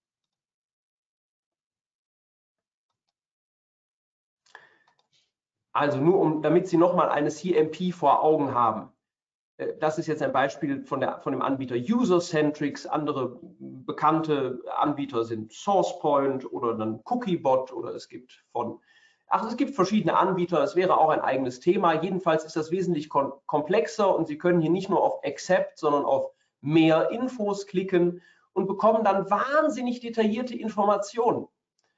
Also nur damit Sie nochmal eine CMP vor Augen haben. Das ist jetzt ein Beispiel von dem Anbieter User-Centrics. Andere bekannte Anbieter sind SourcePoint oder dann Cookiebot oder es gibt verschiedene Anbieter. Das wäre auch ein eigenes Thema. Jedenfalls ist das wesentlich komplexer und Sie können hier nicht nur auf Accept, sondern auf mehr Infos klicken und bekommen dann wahnsinnig detaillierte Informationen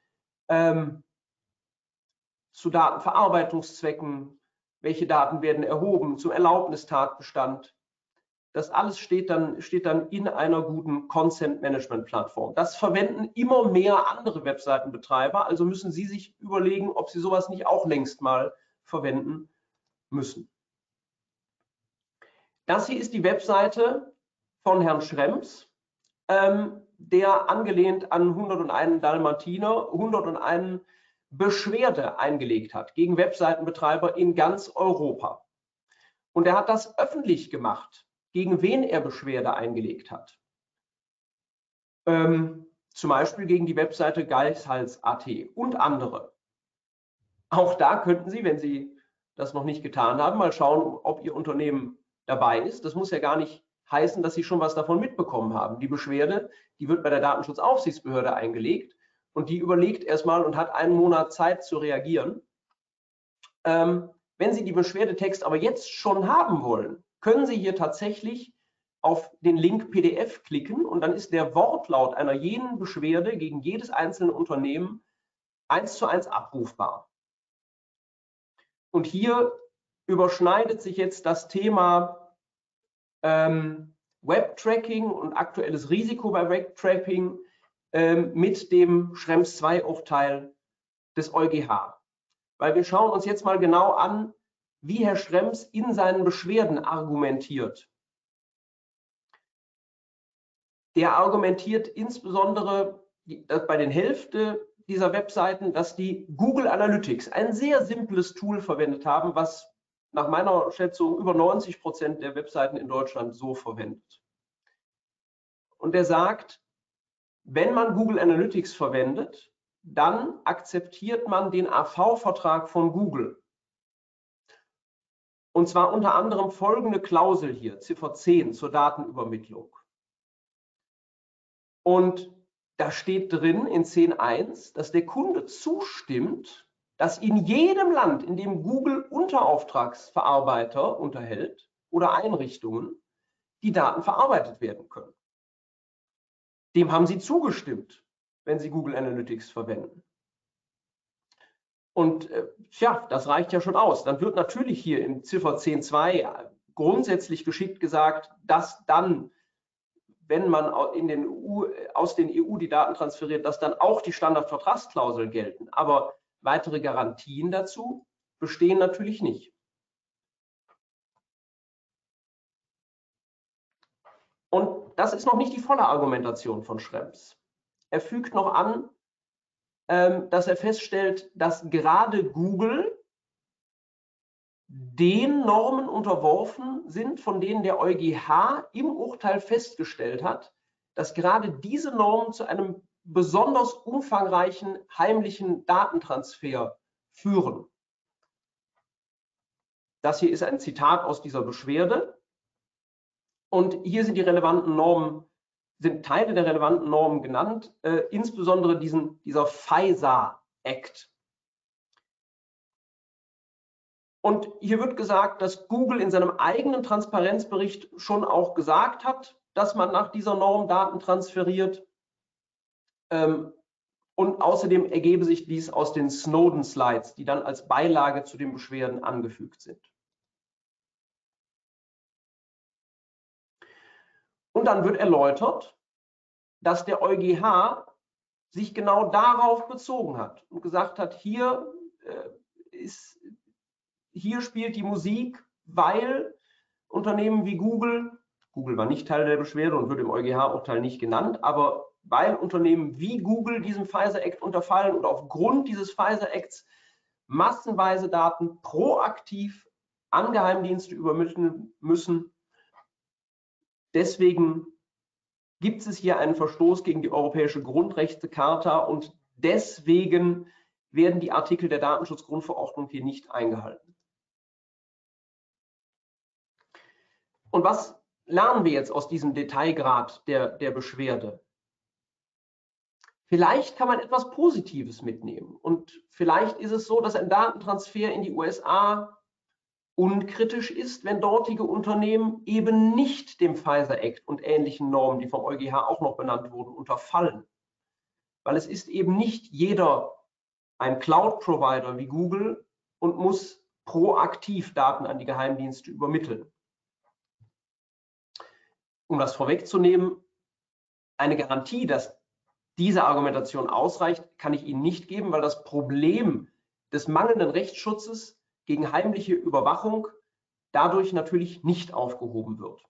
zu Datenverarbeitungszwecken. Welche Daten werden erhoben zum Erlaubnistatbestand? Das alles steht dann in einer guten Consent-Management-Plattform. Das verwenden immer mehr andere Webseitenbetreiber, also müssen Sie sich überlegen, ob Sie sowas nicht auch längst mal verwenden müssen. Das hier ist die Webseite von Herrn Schrems, der angelehnt an 101 Dalmatiner 101 Beschwerde eingelegt hat gegen Webseitenbetreiber in ganz Europa. Und er hat das öffentlich gemacht, gegen wen er Beschwerde eingelegt hat. Zum Beispiel gegen die Webseite Geizhals.at und andere. Auch da könnten Sie, wenn Sie das noch nicht getan haben, mal schauen, ob Ihr Unternehmen dabei ist. Das muss ja gar nicht heißen, dass Sie schon was davon mitbekommen haben. Die Beschwerde, die wird bei der Datenschutzaufsichtsbehörde eingelegt. Und die überlegt erstmal und hat einen Monat Zeit zu reagieren. Wenn Sie die Beschwerdetext aber jetzt schon haben wollen, können Sie hier tatsächlich auf den Link PDF klicken und dann ist der Wortlaut einer jeden Beschwerde gegen jedes einzelne Unternehmen 1:1 abrufbar. Und hier überschneidet sich jetzt das Thema Webtracking und aktuelles Risiko bei Webtracking mit dem Schrems II-Urteil des EuGH. Weil wir schauen uns jetzt mal genau an, wie Herr Schrems in seinen Beschwerden argumentiert. Der argumentiert insbesondere bei den Hälfte dieser Webseiten, dass die Google Analytics, ein sehr simples Tool verwendet haben, was nach meiner Schätzung über 90% der Webseiten in Deutschland so verwendet. Und er sagt, wenn man Google Analytics verwendet, dann akzeptiert man den AV-Vertrag von Google. Und zwar unter anderem folgende Klausel hier, Ziffer 10 zur Datenübermittlung. Und da steht drin in 10.1, dass der Kunde zustimmt, dass in jedem Land, in dem Google Unterauftragsverarbeiter unterhält oder Einrichtungen, die Daten verarbeitet werden können. Dem haben Sie zugestimmt, wenn Sie Google Analytics verwenden. Und tja, das reicht ja schon aus. Dann wird natürlich hier in Ziffer 10.2 grundsätzlich geschickt gesagt, dass dann, wenn man aus den EU die Daten transferiert, dass dann auch die Standardvertragsklauseln gelten. Aber weitere Garantien dazu bestehen natürlich nicht. Und das ist noch nicht die volle Argumentation von Schrems. Er fügt noch an, dass er feststellt, dass gerade Google den Normen unterworfen sind, von denen der EuGH im Urteil festgestellt hat, dass gerade diese Normen zu einem besonders umfangreichen heimlichen Datentransfer führen. Das hier ist ein Zitat aus dieser Beschwerde. Und hier sind die relevanten Normen, sind Teile der relevanten Normen genannt, insbesondere dieser FISA Act. Und hier wird gesagt, dass Google in seinem eigenen Transparenzbericht schon auch gesagt hat, dass man nach dieser Norm Daten transferiert. Und außerdem ergebe sich dies aus den Snowden-Slides, die dann als Beilage zu den Beschwerden angefügt sind. Und dann wird erläutert, dass der EuGH sich genau darauf bezogen hat und gesagt hat, hier spielt die Musik, weil Unternehmen wie Google war nicht Teil der Beschwerde und wird im EuGH-Urteil nicht genannt, aber weil Unternehmen wie Google diesem FISA-Act unterfallen und aufgrund dieses FISA-Acts massenweise Daten proaktiv an Geheimdienste übermitteln müssen. Deswegen gibt es hier einen Verstoß gegen die Europäische Grundrechtecharta und deswegen werden die Artikel der Datenschutzgrundverordnung hier nicht eingehalten. Und was lernen wir jetzt aus diesem Detailgrad der Beschwerde? Vielleicht kann man etwas Positives mitnehmen und vielleicht ist es so, dass ein Datentransfer in die USA unkritisch ist, wenn dortige Unternehmen eben nicht dem Pfizer Act und ähnlichen Normen, die vom EuGH auch noch benannt wurden, unterfallen. Weil es ist eben nicht jeder ein Cloud-Provider wie Google und muss proaktiv Daten an die Geheimdienste übermitteln. Um das vorwegzunehmen, eine Garantie, dass diese Argumentation ausreicht, kann ich Ihnen nicht geben, weil das Problem des mangelnden Rechtsschutzes gegen heimliche Überwachung dadurch natürlich nicht aufgehoben wird.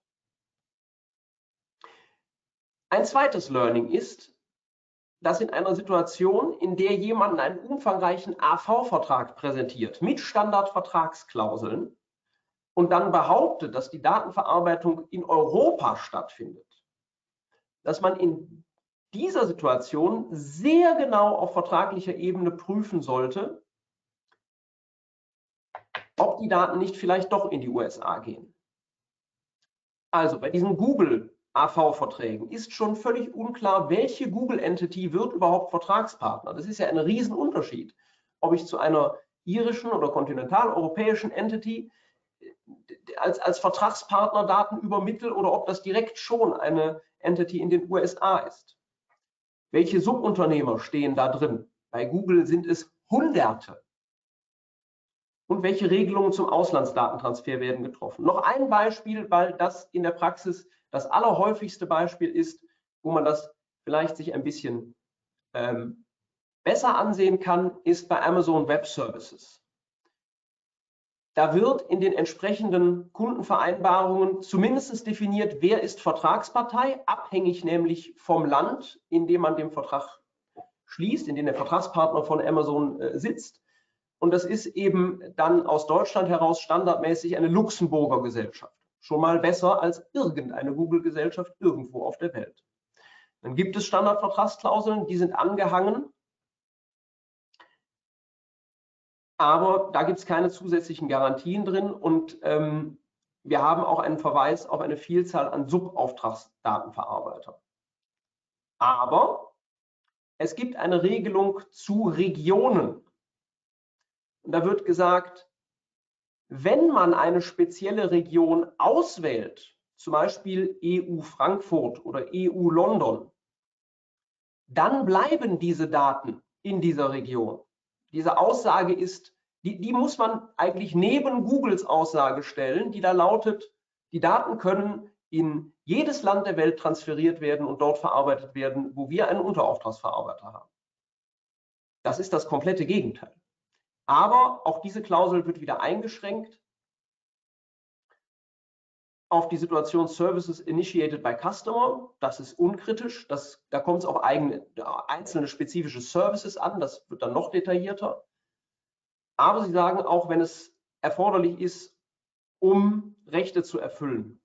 Ein zweites Learning ist, dass in einer Situation, in der jemand einen umfangreichen AV-Vertrag präsentiert mit Standardvertragsklauseln und dann behauptet, dass die Datenverarbeitung in Europa stattfindet, dass man in dieser Situation sehr genau auf vertraglicher Ebene prüfen sollte, ob die Daten nicht vielleicht doch in die USA gehen. Also bei diesen Google AV-Verträgen ist schon völlig unklar, welche Google-Entity wird überhaupt Vertragspartner. Das ist ja ein Riesenunterschied, ob ich zu einer irischen oder kontinentaleuropäischen Entity als Vertragspartner Daten übermittle oder ob das direkt schon eine Entity in den USA ist. Welche Subunternehmer stehen da drin? Bei Google sind es Hunderte. Und welche Regelungen zum Auslandsdatentransfer werden getroffen? Noch ein Beispiel, weil das in der Praxis das allerhäufigste Beispiel ist, wo man das vielleicht sich ein bisschen besser ansehen kann, ist bei Amazon Web Services. Da wird in den entsprechenden Kundenvereinbarungen zumindest definiert, wer ist Vertragspartei, abhängig nämlich vom Land, in dem man den Vertrag schließt, in dem der Vertragspartner von Amazon sitzt. Und das ist eben dann aus Deutschland heraus standardmäßig eine Luxemburger Gesellschaft. Schon mal besser als irgendeine Google-Gesellschaft irgendwo auf der Welt. Dann gibt es Standardvertragsklauseln, die sind angehangen. Aber da gibt es keine zusätzlichen Garantien drin und wir haben auch einen Verweis auf eine Vielzahl an Subauftragsdatenverarbeiter. Aber es gibt eine Regelung zu Regionen. Und da wird gesagt, wenn man eine spezielle Region auswählt, zum Beispiel EU Frankfurt oder EU London, dann bleiben diese Daten in dieser Region. Diese Aussage ist, die muss man eigentlich neben Googles Aussage stellen, die da lautet, die Daten können in jedes Land der Welt transferiert werden und dort verarbeitet werden, wo wir einen Unterauftragsverarbeiter haben. Das ist das komplette Gegenteil. Aber auch diese Klausel wird wieder eingeschränkt auf die Situation Services initiated by Customer. Das ist unkritisch. Da kommt es auf einzelne spezifische Services an. Das wird dann noch detaillierter. Aber sie sagen auch, wenn es erforderlich ist, um Rechte zu erfüllen.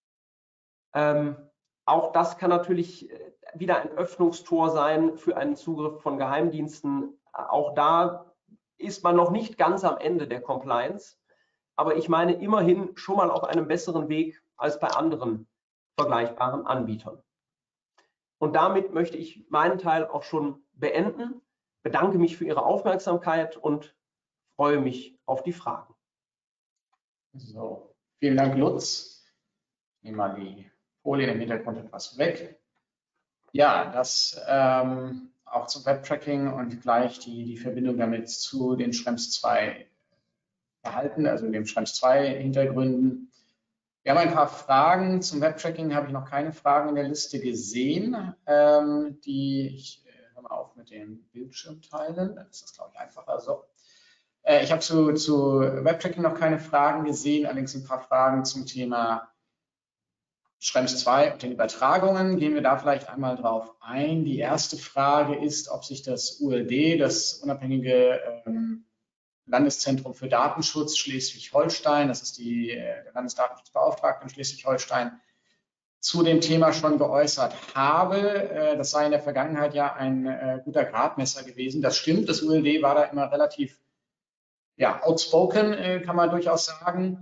Auch das kann natürlich wieder ein Öffnungstor sein für einen Zugriff von Geheimdiensten. Auch da ist man noch nicht ganz am Ende der Compliance. Aber ich meine immerhin schon mal auf einem besseren Weg als bei anderen vergleichbaren Anbietern. Und damit möchte ich meinen Teil auch schon beenden. Bedanke mich für Ihre Aufmerksamkeit und freue mich auf die Fragen. So, vielen Dank, Lutz. Ich nehme mal die Folien im Hintergrund etwas weg. Ja, das auch zum Webtracking und gleich die Verbindung damit zu den Schrems 2 Verhalten, also dem Schrems 2 Hintergründen. Wir haben ein paar Fragen. Zum Webtracking habe ich noch keine Fragen in der Liste gesehen. Ich höre mal auf mit dem Bildschirm teilen, dann ist das, glaube ich, einfacher. So. Ich habe zu Webtracking noch keine Fragen gesehen, allerdings ein paar Fragen zum Thema Schrems 2 und den Übertragungen. Gehen wir da vielleicht einmal drauf ein. Die erste Frage ist, ob sich das ULD, das unabhängige Landeszentrum für Datenschutz Schleswig-Holstein, das ist der Landesdatenschutzbeauftragte in Schleswig-Holstein, zu dem Thema schon geäußert habe. Das sei in der Vergangenheit ja ein guter Gradmesser gewesen. Das stimmt, das ULD war da immer relativ outspoken, kann man durchaus sagen.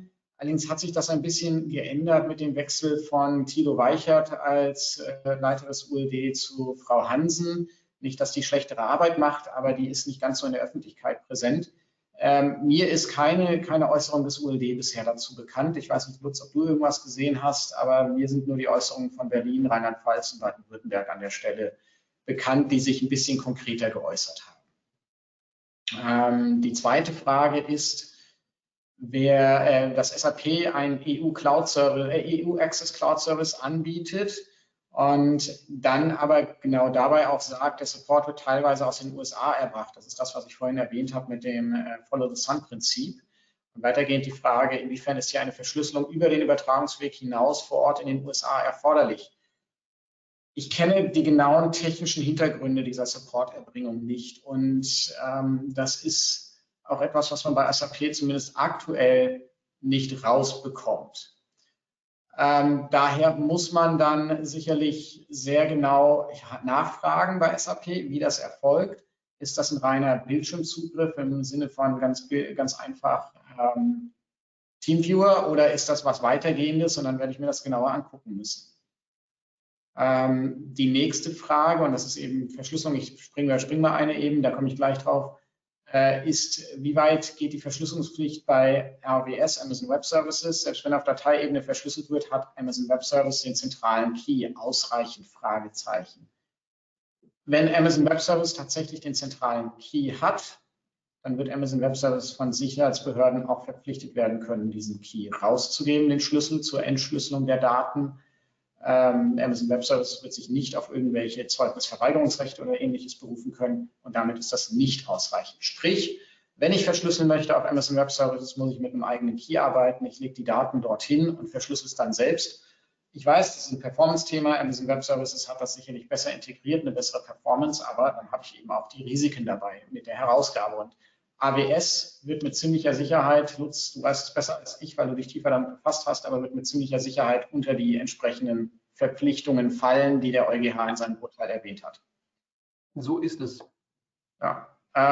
Allerdings hat sich das ein bisschen geändert mit dem Wechsel von Thilo Weichert als Leiter des ULD zu Frau Hansen. Nicht, dass die schlechtere Arbeit macht, aber die ist nicht ganz so in der Öffentlichkeit präsent. Mir ist keine Äußerung des ULD bisher dazu bekannt. Ich weiß nicht, Lutz, ob du irgendwas gesehen hast, aber mir sind nur die Äußerungen von Berlin, Rheinland-Pfalz und Baden-Württemberg an der Stelle bekannt, die sich ein bisschen konkreter geäußert haben. Die zweite Frage ist, wer das SAP einen EU Access Cloud Service anbietet und dann aber genau dabei auch sagt, der Support wird teilweise aus den USA erbracht. Das ist das, was ich vorhin erwähnt habe mit dem Follow-the-Sun-Prinzip. Und weitergehend die Frage, inwiefern ist hier eine Verschlüsselung über den Übertragungsweg hinaus vor Ort in den USA erforderlich? Ich kenne die genauen technischen Hintergründe dieser Support-Erbringung nicht und das ist auch etwas, was man bei SAP zumindest aktuell nicht rausbekommt. Daher muss man dann sicherlich sehr genau nachfragen bei SAP, wie das erfolgt. Ist das ein reiner Bildschirmzugriff im Sinne von ganz einfach Teamviewer oder ist das was Weitergehendes? Und dann werde ich mir das genauer angucken müssen. Die nächste Frage, und das ist eben Verschlüsselung, ich springe mal eine eben, da komme ich gleich drauf, ist, wie weit geht die Verschlüsselungspflicht bei AWS, Amazon Web Services? Selbst wenn auf Dateiebene verschlüsselt wird, hat Amazon Web Service den zentralen Key, ausreichend? Fragezeichen. Wenn Amazon Web Service tatsächlich den zentralen Key hat, dann wird Amazon Web Service von Sicherheitsbehörden auch verpflichtet werden können, diesen Key rauszugeben, den Schlüssel zur Entschlüsselung der Daten. Amazon Web Services wird sich nicht auf irgendwelche Zeugnisverweigerungsrechte oder Ähnliches berufen können und damit ist das nicht ausreichend. Sprich, wenn ich verschlüsseln möchte auf Amazon Web Services, muss ich mit einem eigenen Key arbeiten. Ich lege die Daten dorthin und verschlüssel es dann selbst. Ich weiß, das ist ein Performance-Thema. Amazon Web Services hat das sicherlich besser integriert, eine bessere Performance, aber dann habe ich eben auch die Risiken dabei mit der Herausgabe. Und AWS wird mit ziemlicher Sicherheit, Lutz, du weißt es besser als ich, weil du dich tiefer damit befasst hast, aber wird mit ziemlicher Sicherheit unter die entsprechenden Verpflichtungen fallen, die der EuGH in seinem Urteil erwähnt hat. So ist es. Ja.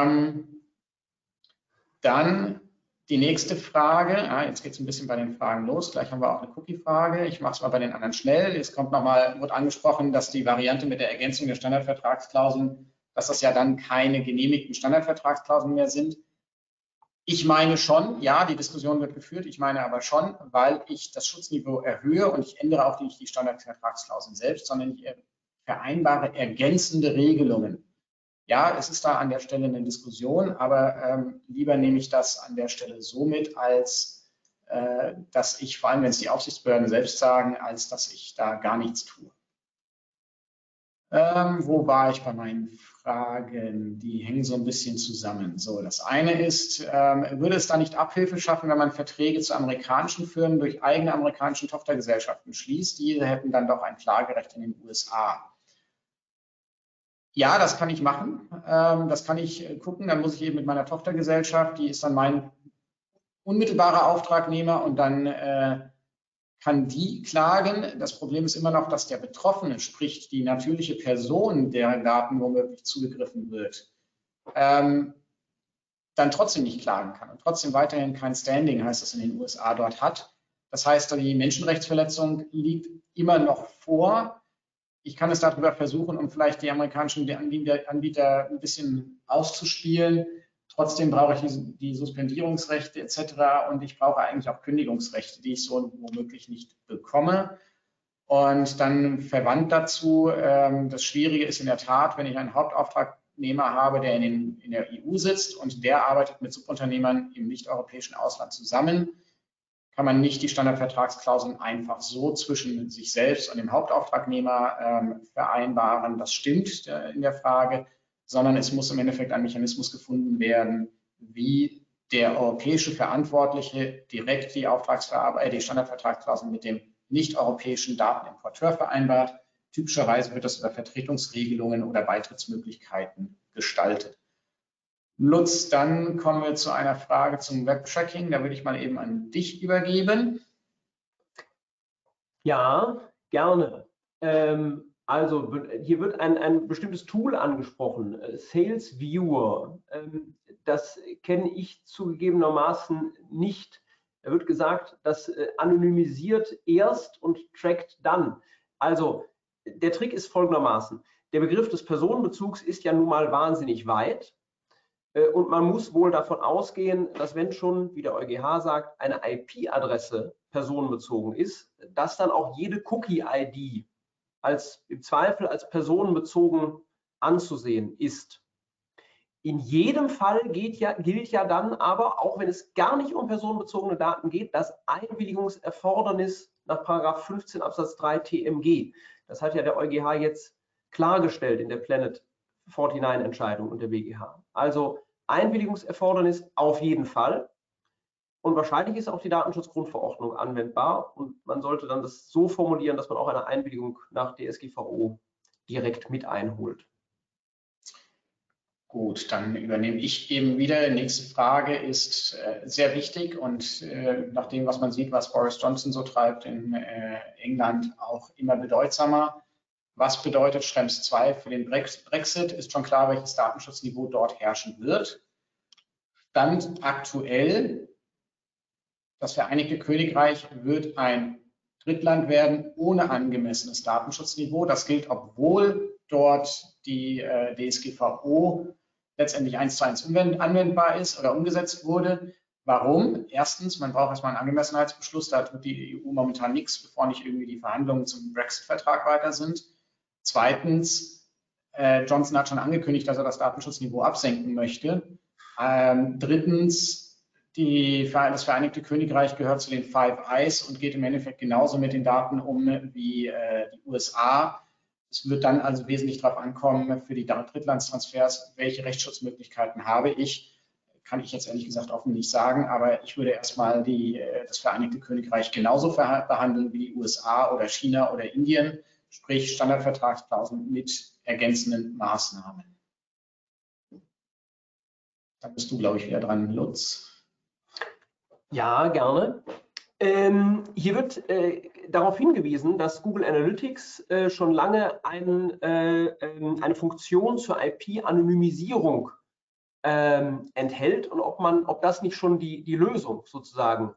Dann die nächste Frage. Jetzt geht es ein bisschen bei den Fragen los. Gleich haben wir auch eine Cookie-Frage. Ich mache es mal bei den anderen schnell. Es kommt nochmal, wird angesprochen, dass die Variante mit der Ergänzung der Standardvertragsklauseln, dass das ja dann keine genehmigten Standardvertragsklauseln mehr sind. Ich meine schon, ja, die Diskussion wird geführt, ich meine aber schon, weil ich das Schutzniveau erhöhe und ich ändere auch nicht die Standardvertragsklauseln selbst, sondern ich vereinbare ergänzende Regelungen. Ja, es ist da an der Stelle eine Diskussion, aber lieber nehme ich das an der Stelle so mit, als dass ich, vor allem wenn es die Aufsichtsbehörden selbst sagen, als dass ich da gar nichts tue. Wo war ich bei meinen Fragen? Die hängen so ein bisschen zusammen. So, das eine ist, würde es da nicht Abhilfe schaffen, wenn man Verträge zu amerikanischen Firmen durch eigene amerikanischen Tochtergesellschaften schließt? Diese hätten dann doch ein Klagerecht in den USA. Ja, das kann ich machen. Das kann ich gucken. Dann muss ich eben mit meiner Tochtergesellschaft, die ist dann mein unmittelbarer Auftragnehmer und dann kann die klagen. Das Problem ist immer noch, dass der Betroffene, sprich die natürliche Person, deren Daten womöglich zugegriffen wird, dann trotzdem nicht klagen kann und trotzdem weiterhin kein Standing, heißt das in den USA, dort hat. Das heißt, die Menschenrechtsverletzung liegt immer noch vor. Ich kann es darüber versuchen, um vielleicht die amerikanischen Anbieter ein bisschen auszuspielen. Trotzdem brauche ich die Suspendierungsrechte etc. und ich brauche eigentlich auch Kündigungsrechte, die ich so womöglich nicht bekomme. Und dann verwandt dazu, das Schwierige ist in der Tat, wenn ich einen Hauptauftragnehmer habe, der in der EU sitzt und der arbeitet mit Subunternehmern im nicht-europäischen Ausland zusammen, kann man nicht die Standardvertragsklauseln einfach so zwischen sich selbst und dem Hauptauftragnehmer vereinbaren. Das stimmt in der Frage, sondern es muss im Endeffekt ein Mechanismus gefunden werden, wie der europäische Verantwortliche direkt die Standardvertragsklauseln mit dem nicht-europäischen Datenimporteur vereinbart. Typischerweise wird das über Vertretungsregelungen oder Beitrittsmöglichkeiten gestaltet. Lutz, dann kommen wir zu einer Frage zum Webtracking. Da würde ich mal eben an dich übergeben. Ja, gerne. Also hier wird ein bestimmtes Tool angesprochen, Sales Viewer. Das kenne ich zugegebenermaßen nicht. Da wird gesagt, das anonymisiert erst und trackt dann. Also der Trick ist folgendermaßen. Der Begriff des Personenbezugs ist ja nun mal wahnsinnig weit. Und man muss wohl davon ausgehen, dass wenn schon, wie der EuGH sagt, eine IP-Adresse personenbezogen ist, dass dann auch jede Cookie-ID im Zweifel als personenbezogen anzusehen ist. In jedem Fall gilt ja dann aber, auch wenn es gar nicht um personenbezogene Daten geht, das Einwilligungserfordernis nach § 15 Absatz 3 TMG. Das hat ja der EuGH jetzt klargestellt in der Planet 49 Entscheidung und der BGH. Also Einwilligungserfordernis auf jeden Fall. Und wahrscheinlich ist auch die Datenschutzgrundverordnung anwendbar. Und man sollte dann das so formulieren, dass man auch eine Einwilligung nach DSGVO direkt mit einholt. Gut, dann übernehme ich eben wieder. Die nächste Frage ist sehr wichtig und nach dem, was man sieht, was Boris Johnson so treibt in England, auch immer bedeutsamer. Was bedeutet Schrems 2 für den Brexit? Ist schon klar, welches Datenschutzniveau dort herrschen wird. Stand aktuell, das Vereinigte Königreich wird ein Drittland werden ohne angemessenes Datenschutzniveau. Das gilt, obwohl dort die DSGVO letztendlich 1:1 anwendbar ist oder umgesetzt wurde. Warum? Erstens, man braucht erstmal einen Angemessenheitsbeschluss. Da tut die EU momentan nichts, bevor nicht irgendwie die Verhandlungen zum Brexit-Vertrag weiter sind. Zweitens, Johnson hat schon angekündigt, dass er das Datenschutzniveau absenken möchte. Drittens, das Vereinigte Königreich gehört zu den Five Eyes und geht im Endeffekt genauso mit den Daten um wie die USA. Es wird dann also wesentlich darauf ankommen, für die Drittlandstransfers, welche Rechtsschutzmöglichkeiten habe ich. Kann ich jetzt ehrlich gesagt offen nicht sagen, aber ich würde erstmal das Vereinigte Königreich genauso behandeln wie die USA oder China oder Indien, sprich Standardvertragsklauseln mit ergänzenden Maßnahmen. Da bist du, glaube ich, wieder dran, Lutz. Ja, gerne. Hier wird darauf hingewiesen, dass Google Analytics schon lange eine Funktion zur IP-Anonymisierung enthält und ob das nicht schon die Lösung sozusagen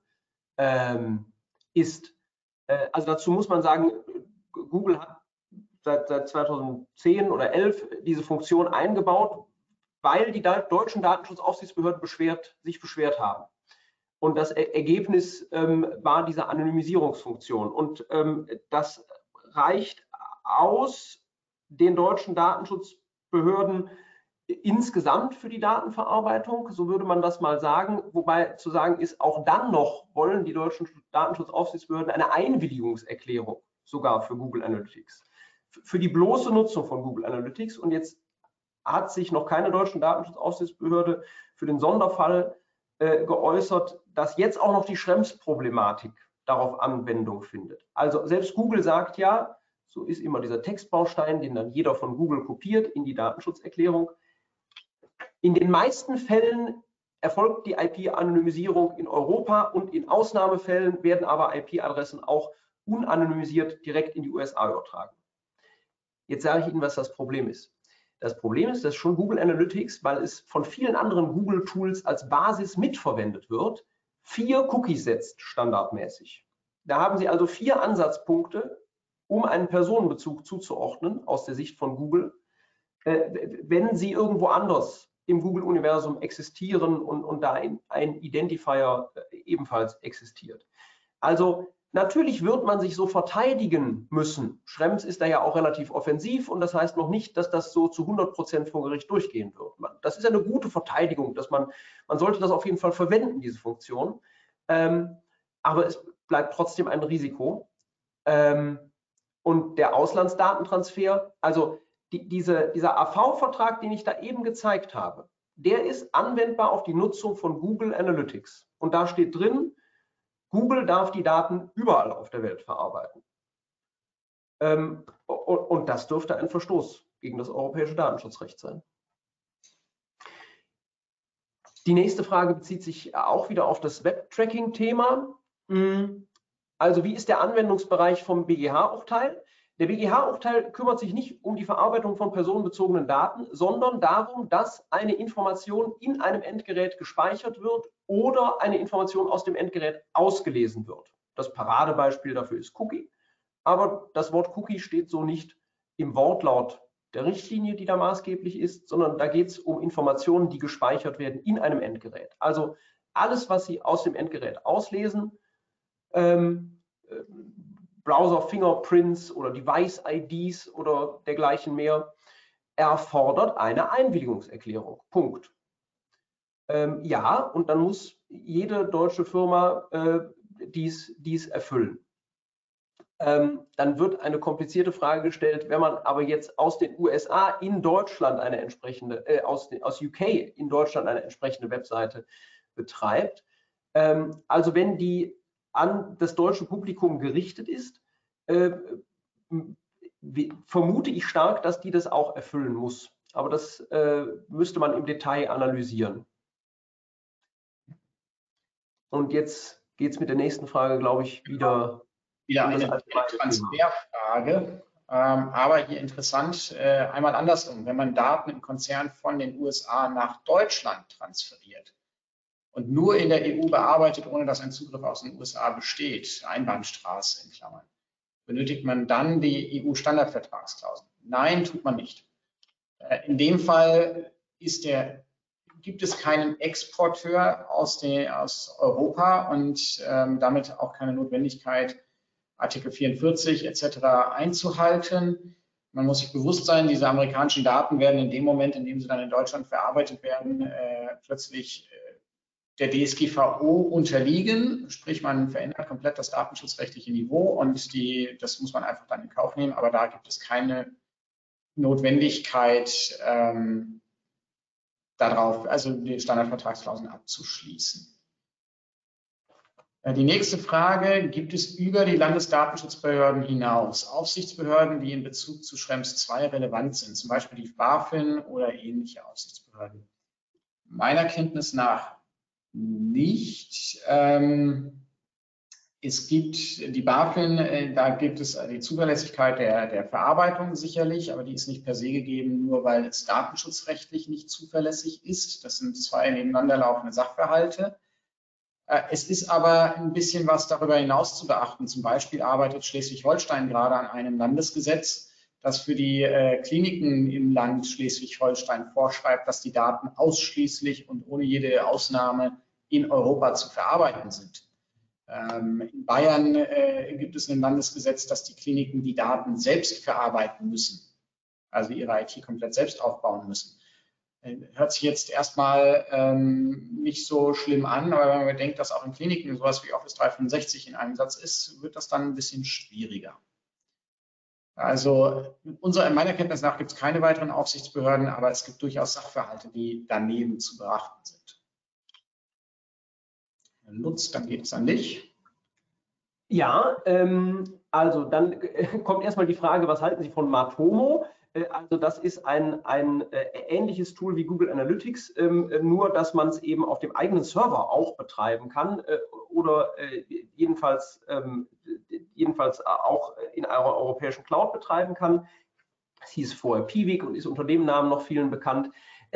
ist. Also dazu muss man sagen, Google hat seit 2010 oder 11 diese Funktion eingebaut, weil die deutschen Datenschutzaufsichtsbehörden sich beschwert haben. Und das Ergebnis war diese Anonymisierungsfunktion. Und das reicht aus, den deutschen Datenschutzbehörden insgesamt für die Datenverarbeitung, so würde man das mal sagen. Wobei zu sagen ist, auch dann noch wollen die deutschen Datenschutzaufsichtsbehörden eine Einwilligungserklärung sogar für Google Analytics. Für die bloße Nutzung von Google Analytics. Und jetzt hat sich noch keine deutsche Datenschutzaufsichtsbehörde für den Sonderfall geäußert, dass jetzt auch noch die Schrems-Problematik darauf Anwendung findet. Also selbst Google sagt ja, so ist immer dieser Textbaustein, den dann jeder von Google kopiert in die Datenschutzerklärung. In den meisten Fällen erfolgt die IP-Anonymisierung in Europa und in Ausnahmefällen werden aber IP-Adressen auch unanonymisiert direkt in die USA übertragen. Jetzt sage ich Ihnen, was das Problem ist. Das Problem ist, dass schon Google Analytics, weil es von vielen anderen Google-Tools als Basis mitverwendet wird, 4 Cookies setzt standardmäßig. Da haben Sie also 4 Ansatzpunkte, um einen Personenbezug zuzuordnen aus der Sicht von Google, wenn Sie irgendwo anders im Google-Universum existieren und da ein Identifier ebenfalls existiert. Also natürlich wird man sich so verteidigen müssen. Schrems ist da ja auch relativ offensiv und das heißt noch nicht, dass das so zu 100% vor Gericht durchgehen wird. Das ist eine gute Verteidigung, dass man sollte das auf jeden Fall verwenden, diese Funktion. Aber es bleibt trotzdem ein Risiko. Und der Auslandsdatentransfer, also dieser AV-Vertrag, den ich da eben gezeigt habe, der ist anwendbar auf die Nutzung von Google Analytics. Und da steht drin, Google darf die Daten überall auf der Welt verarbeiten. Und das dürfte ein Verstoß gegen das europäische Datenschutzrecht sein. Die nächste Frage bezieht sich auch wieder auf das Web-Tracking-Thema. Also wie ist der Anwendungsbereich vom BGH-Urteil? Der BGH-Urteil kümmert sich nicht um die Verarbeitung von personenbezogenen Daten, sondern darum, dass eine Information in einem Endgerät gespeichert wird oder eine Information aus dem Endgerät ausgelesen wird. Das Paradebeispiel dafür ist Cookie, aber das Wort Cookie steht so nicht im Wortlaut der Richtlinie, die da maßgeblich ist, sondern da geht es um Informationen, die gespeichert werden in einem Endgerät. Also alles, was Sie aus dem Endgerät auslesen, Browser-Fingerprints oder Device-IDs oder dergleichen mehr, erfordert eine Einwilligungserklärung. Punkt. Ja, und dann muss jede deutsche Firma dies erfüllen. Dann wird eine komplizierte Frage gestellt, wenn man aber jetzt aus den USA in Deutschland eine entsprechende, aus UK in Deutschland eine entsprechende Webseite betreibt. Also wenn die an das deutsche Publikum gerichtet ist, vermute ich stark, dass die das auch erfüllen muss. Aber das müsste man im Detail analysieren. Und jetzt geht es mit der nächsten Frage, glaube ich, wieder eine Transferfrage. Aber hier interessant, einmal andersrum. Wenn man Daten im Konzern von den USA nach Deutschland transferiert und nur in der EU bearbeitet, ohne dass ein Zugriff aus den USA besteht, Einbahnstraße in Klammern, benötigt man dann die EU-Standardvertragsklausel? Nein, tut man nicht. In dem Fall gibt es keinen Exporteur aus Europa und damit auch keine Notwendigkeit, Artikel 44 etc. einzuhalten. Man muss sich bewusst sein, diese amerikanischen Daten werden in dem Moment, in dem sie dann in Deutschland verarbeitet werden, plötzlich der DSGVO unterliegen, sprich man verändert komplett das datenschutzrechtliche Niveau und das muss man einfach dann in Kauf nehmen, aber da gibt es keine Notwendigkeit, darauf, also die Standardvertragsklauseln abzuschließen. Die nächste Frage, gibt es über die Landesdatenschutzbehörden hinaus Aufsichtsbehörden, die in Bezug zu Schrems II relevant sind, zum Beispiel die BaFin oder ähnliche Aufsichtsbehörden? Meiner Kenntnis nach nicht. Es gibt die BaFin, da gibt es die Zuverlässigkeit der Verarbeitung sicherlich, aber die ist nicht per se gegeben, nur weil es datenschutzrechtlich nicht zuverlässig ist. Das sind zwei nebeneinander laufende Sachverhalte. Es ist aber ein bisschen was darüber hinaus zu beachten. Zum Beispiel arbeitet Schleswig-Holstein gerade an einem Landesgesetz, das für die Kliniken im Land Schleswig-Holstein vorschreibt, dass die Daten ausschließlich und ohne jede Ausnahme in Europa zu verarbeiten sind. In Bayern gibt es ein Landesgesetz, dass die Kliniken die Daten selbst verarbeiten müssen, also ihre IT komplett selbst aufbauen müssen. Hört sich jetzt erstmal nicht so schlimm an, aber wenn man bedenkt, dass auch in Kliniken sowas wie Office 365 in einem Satz ist, wird das dann ein bisschen schwieriger. Also meiner Kenntnis nach gibt es keine weiteren Aufsichtsbehörden, aber es gibt durchaus Sachverhalte, die daneben zu beachten sind. Herr Lutz, dann geht es an dich. Ja, also dann kommt erstmal die Frage, was halten Sie von Matomo? Also das ist ein ähnliches Tool wie Google Analytics, nur dass man es eben auf dem eigenen Server auch betreiben kann oder jedenfalls auch in einer europäischen Cloud betreiben kann. Es hieß vorher Piwik und ist unter dem Namen noch vielen bekannt.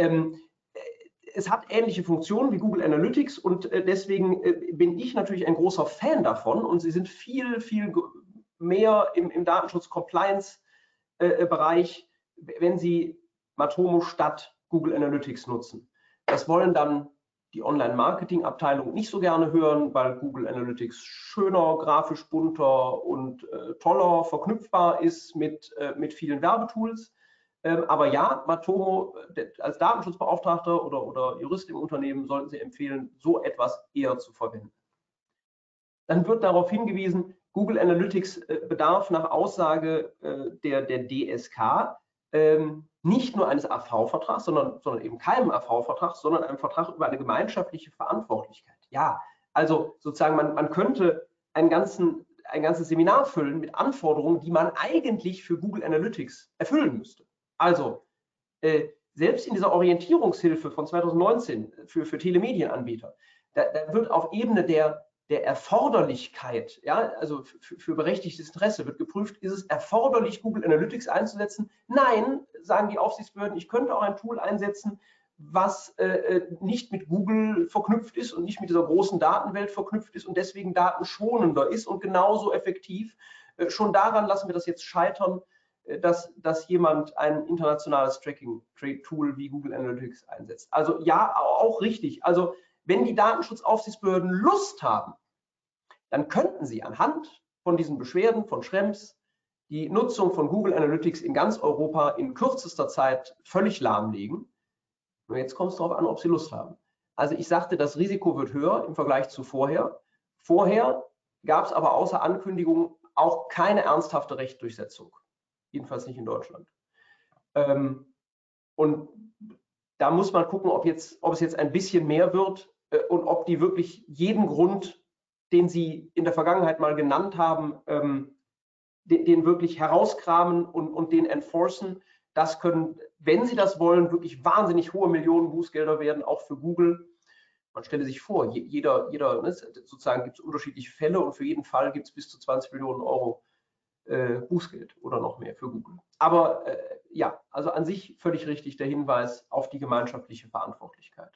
Es hat ähnliche Funktionen wie Google Analytics und deswegen bin ich natürlich ein großer Fan davon und sie sind viel, viel mehr im Datenschutz-Compliance-Bereich, wenn Sie Matomo statt Google Analytics nutzen. Das wollen dann die Online-Marketing-Abteilung nicht so gerne hören, weil Google Analytics schöner, grafisch bunter und toller verknüpfbar ist mit vielen Werbetools. Aber ja, Matomo als Datenschutzbeauftragter oder Jurist im Unternehmen sollten Sie empfehlen, so etwas eher zu verwenden. Dann wird darauf hingewiesen, Google Analytics bedarf nach Aussage der DSK nicht nur eines AV-Vertrags, sondern eben keinem AV-Vertrag, sondern einem Vertrag über eine gemeinschaftliche Verantwortlichkeit. Ja, also sozusagen man könnte ein ganzes Seminar füllen mit Anforderungen, die man eigentlich für Google Analytics erfüllen müsste. Also selbst in dieser Orientierungshilfe von 2019 für Telemedienanbieter, da wird auf Ebene der der Erforderlichkeit, ja, also für berechtigtes Interesse wird geprüft, ist es erforderlich, Google Analytics einzusetzen? Nein, sagen die Aufsichtsbehörden, ich könnte auch ein Tool einsetzen, was nicht mit Google verknüpft ist und nicht mit dieser großen Datenwelt verknüpft ist und deswegen datenschonender ist und genauso effektiv. Schon daran lassen wir das jetzt scheitern, dass jemand ein internationales Tracking-Tool wie Google Analytics einsetzt. Also ja, auch richtig. Also wenn die Datenschutzaufsichtsbehörden Lust haben, dann könnten sie anhand von diesen Beschwerden von Schrems die Nutzung von Google Analytics in ganz Europa in kürzester Zeit völlig lahmlegen. Und jetzt kommt es darauf an, ob sie Lust haben. Also ich sagte, das Risiko wird höher im Vergleich zu vorher. Vorher gab es aber außer Ankündigung auch keine ernsthafte Rechtdurchsetzung. Jedenfalls nicht in Deutschland. Und da muss man gucken, ob es jetzt ein bisschen mehr wird und ob die wirklich jeden Grund, den Sie in der Vergangenheit mal genannt haben, den wirklich herauskramen und den enforcen. Das können, wenn Sie das wollen, wirklich wahnsinnig hohe Millionen Bußgelder werden, auch für Google. Man stelle sich vor, jeder ne, sozusagen gibt es unterschiedliche Fälle und für jeden Fall gibt es bis zu 20 Millionen Euro Bußgeld oder noch mehr für Google. Aber ja, also an sich völlig richtig der Hinweis auf die gemeinschaftliche Verantwortlichkeit.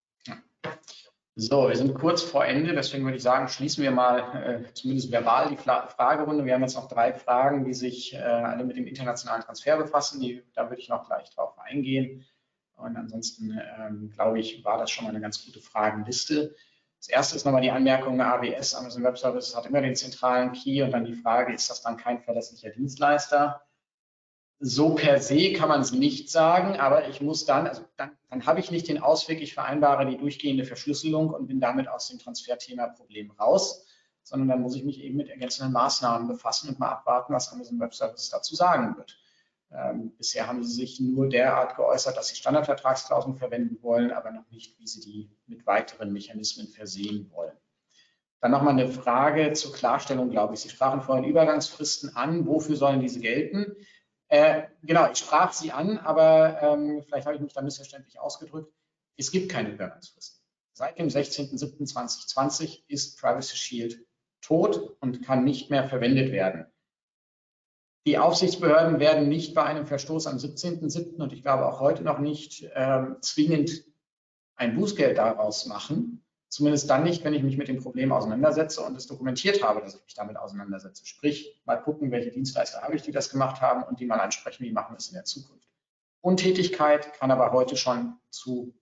So, wir sind kurz vor Ende, deswegen würde ich sagen, schließen wir mal zumindest verbal die Fragerunde. Wir haben jetzt noch 3 Fragen, die sich alle mit dem internationalen Transfer befassen. Da würde ich noch gleich drauf eingehen. Und ansonsten, glaube ich, war das schon mal eine ganz gute Fragenliste. Das erste ist nochmal die Anmerkung, AWS, Amazon Web Services, hat immer den zentralen Key und dann die Frage, ist das dann kein verlässlicher Dienstleister? So per se kann man es nicht sagen, aber ich muss dann habe ich nicht den Ausweg, ich vereinbare die durchgehende Verschlüsselung und bin damit aus dem Transferthema-Problem raus, sondern dann muss ich mich eben mit ergänzenden Maßnahmen befassen und mal abwarten, was Amazon Web Services dazu sagen wird. Bisher haben sie sich nur derart geäußert, dass sie Standardvertragsklauseln verwenden wollen, aber noch nicht, wie sie die mit weiteren Mechanismen versehen wollen. Dann nochmal eine Frage zur Klarstellung, glaube ich. Sie sprachen vorhin Übergangsfristen an. Wofür sollen diese gelten? Genau, ich sprach sie an, aber vielleicht habe ich mich da missverständlich ausgedrückt. Es gibt keine Übergangsfristen. Seit dem 16.07.2020 ist Privacy Shield tot und kann nicht mehr verwendet werden. Die Aufsichtsbehörden werden nicht bei einem Verstoß am 17.07. und ich glaube auch heute noch nicht zwingend ein Bußgeld daraus machen. Zumindest dann nicht, wenn ich mich mit dem Problem auseinandersetze und es dokumentiert habe, dass ich mich damit auseinandersetze. Sprich, mal gucken, welche Dienstleister habe ich, die das gemacht haben und die mal ansprechen, wie machen wir es in der Zukunft. Untätigkeit kann aber heute schon zu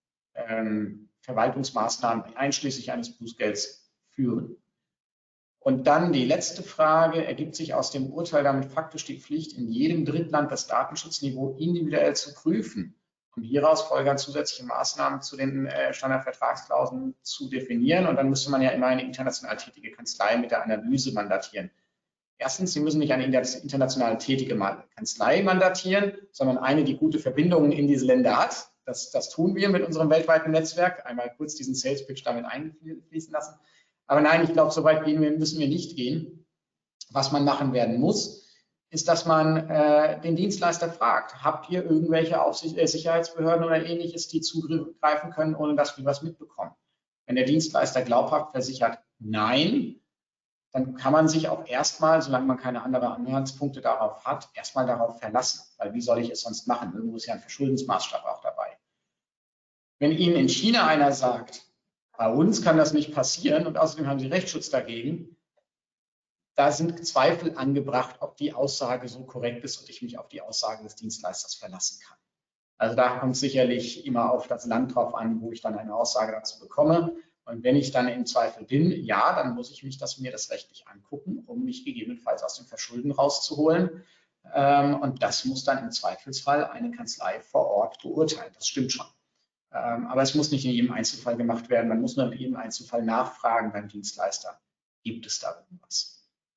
Verwaltungsmaßnahmen einschließlich eines Bußgelds führen. Und dann die letzte Frage, ergibt sich aus dem Urteil damit faktisch die Pflicht, in jedem Drittland das Datenschutzniveau individuell zu prüfen und hieraus folgern zusätzliche Maßnahmen zu den Standardvertragsklauseln zu definieren. Und dann müsste man ja immer eine international tätige Kanzlei mit der Analyse mandatieren. Erstens, Sie müssen nicht eine international tätige Kanzlei mandatieren, sondern eine, die gute Verbindungen in diese Länder hat. Das tun wir mit unserem weltweiten Netzwerk. Einmal kurz diesen Sales Pitch damit einfließen lassen. Aber nein, ich glaube, so weit müssen wir nicht gehen. Was man machen werden muss, ist, dass man den Dienstleister fragt, habt ihr irgendwelche Sicherheitsbehörden oder Ähnliches, die zugreifen können, ohne dass wir was mitbekommen? Wenn der Dienstleister glaubhaft versichert, nein, dann kann man sich auch erstmal, solange man keine anderen Anhaltspunkte darauf hat, erstmal darauf verlassen. Weil wie soll ich es sonst machen? Irgendwo ist ja ein Verschuldensmaßstab auch dabei. Wenn Ihnen in China einer sagt, bei uns kann das nicht passieren und außerdem haben Sie Rechtsschutz dagegen, da sind Zweifel angebracht, ob die Aussage so korrekt ist und ich mich auf die Aussage des Dienstleisters verlassen kann. Also da kommt es sicherlich immer auf das Land drauf an, wo ich dann eine Aussage dazu bekomme. Und wenn ich dann im Zweifel bin, ja, dann muss ich mir das rechtlich angucken, um mich gegebenenfalls aus dem Verschulden rauszuholen. Und das muss dann im Zweifelsfall eine Kanzlei vor Ort beurteilen. Das stimmt schon. Aber es muss nicht in jedem Einzelfall gemacht werden. Man muss nur in jedem Einzelfall nachfragen beim Dienstleister. Gibt es da irgendwas?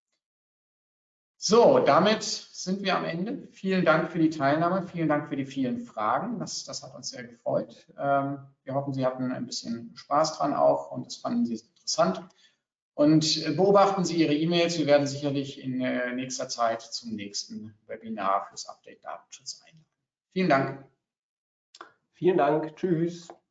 So, damit sind wir am Ende. Vielen Dank für die Teilnahme. Vielen Dank für die vielen Fragen. Das hat uns sehr gefreut. Wir hoffen, Sie hatten ein bisschen Spaß dran auch und das fanden Sie interessant. Und beobachten Sie Ihre E-Mails. Wir werden sicherlich in nächster Zeit zum nächsten Webinar fürs Update Datenschutz einladen. Vielen Dank. Vielen Dank. Tschüss.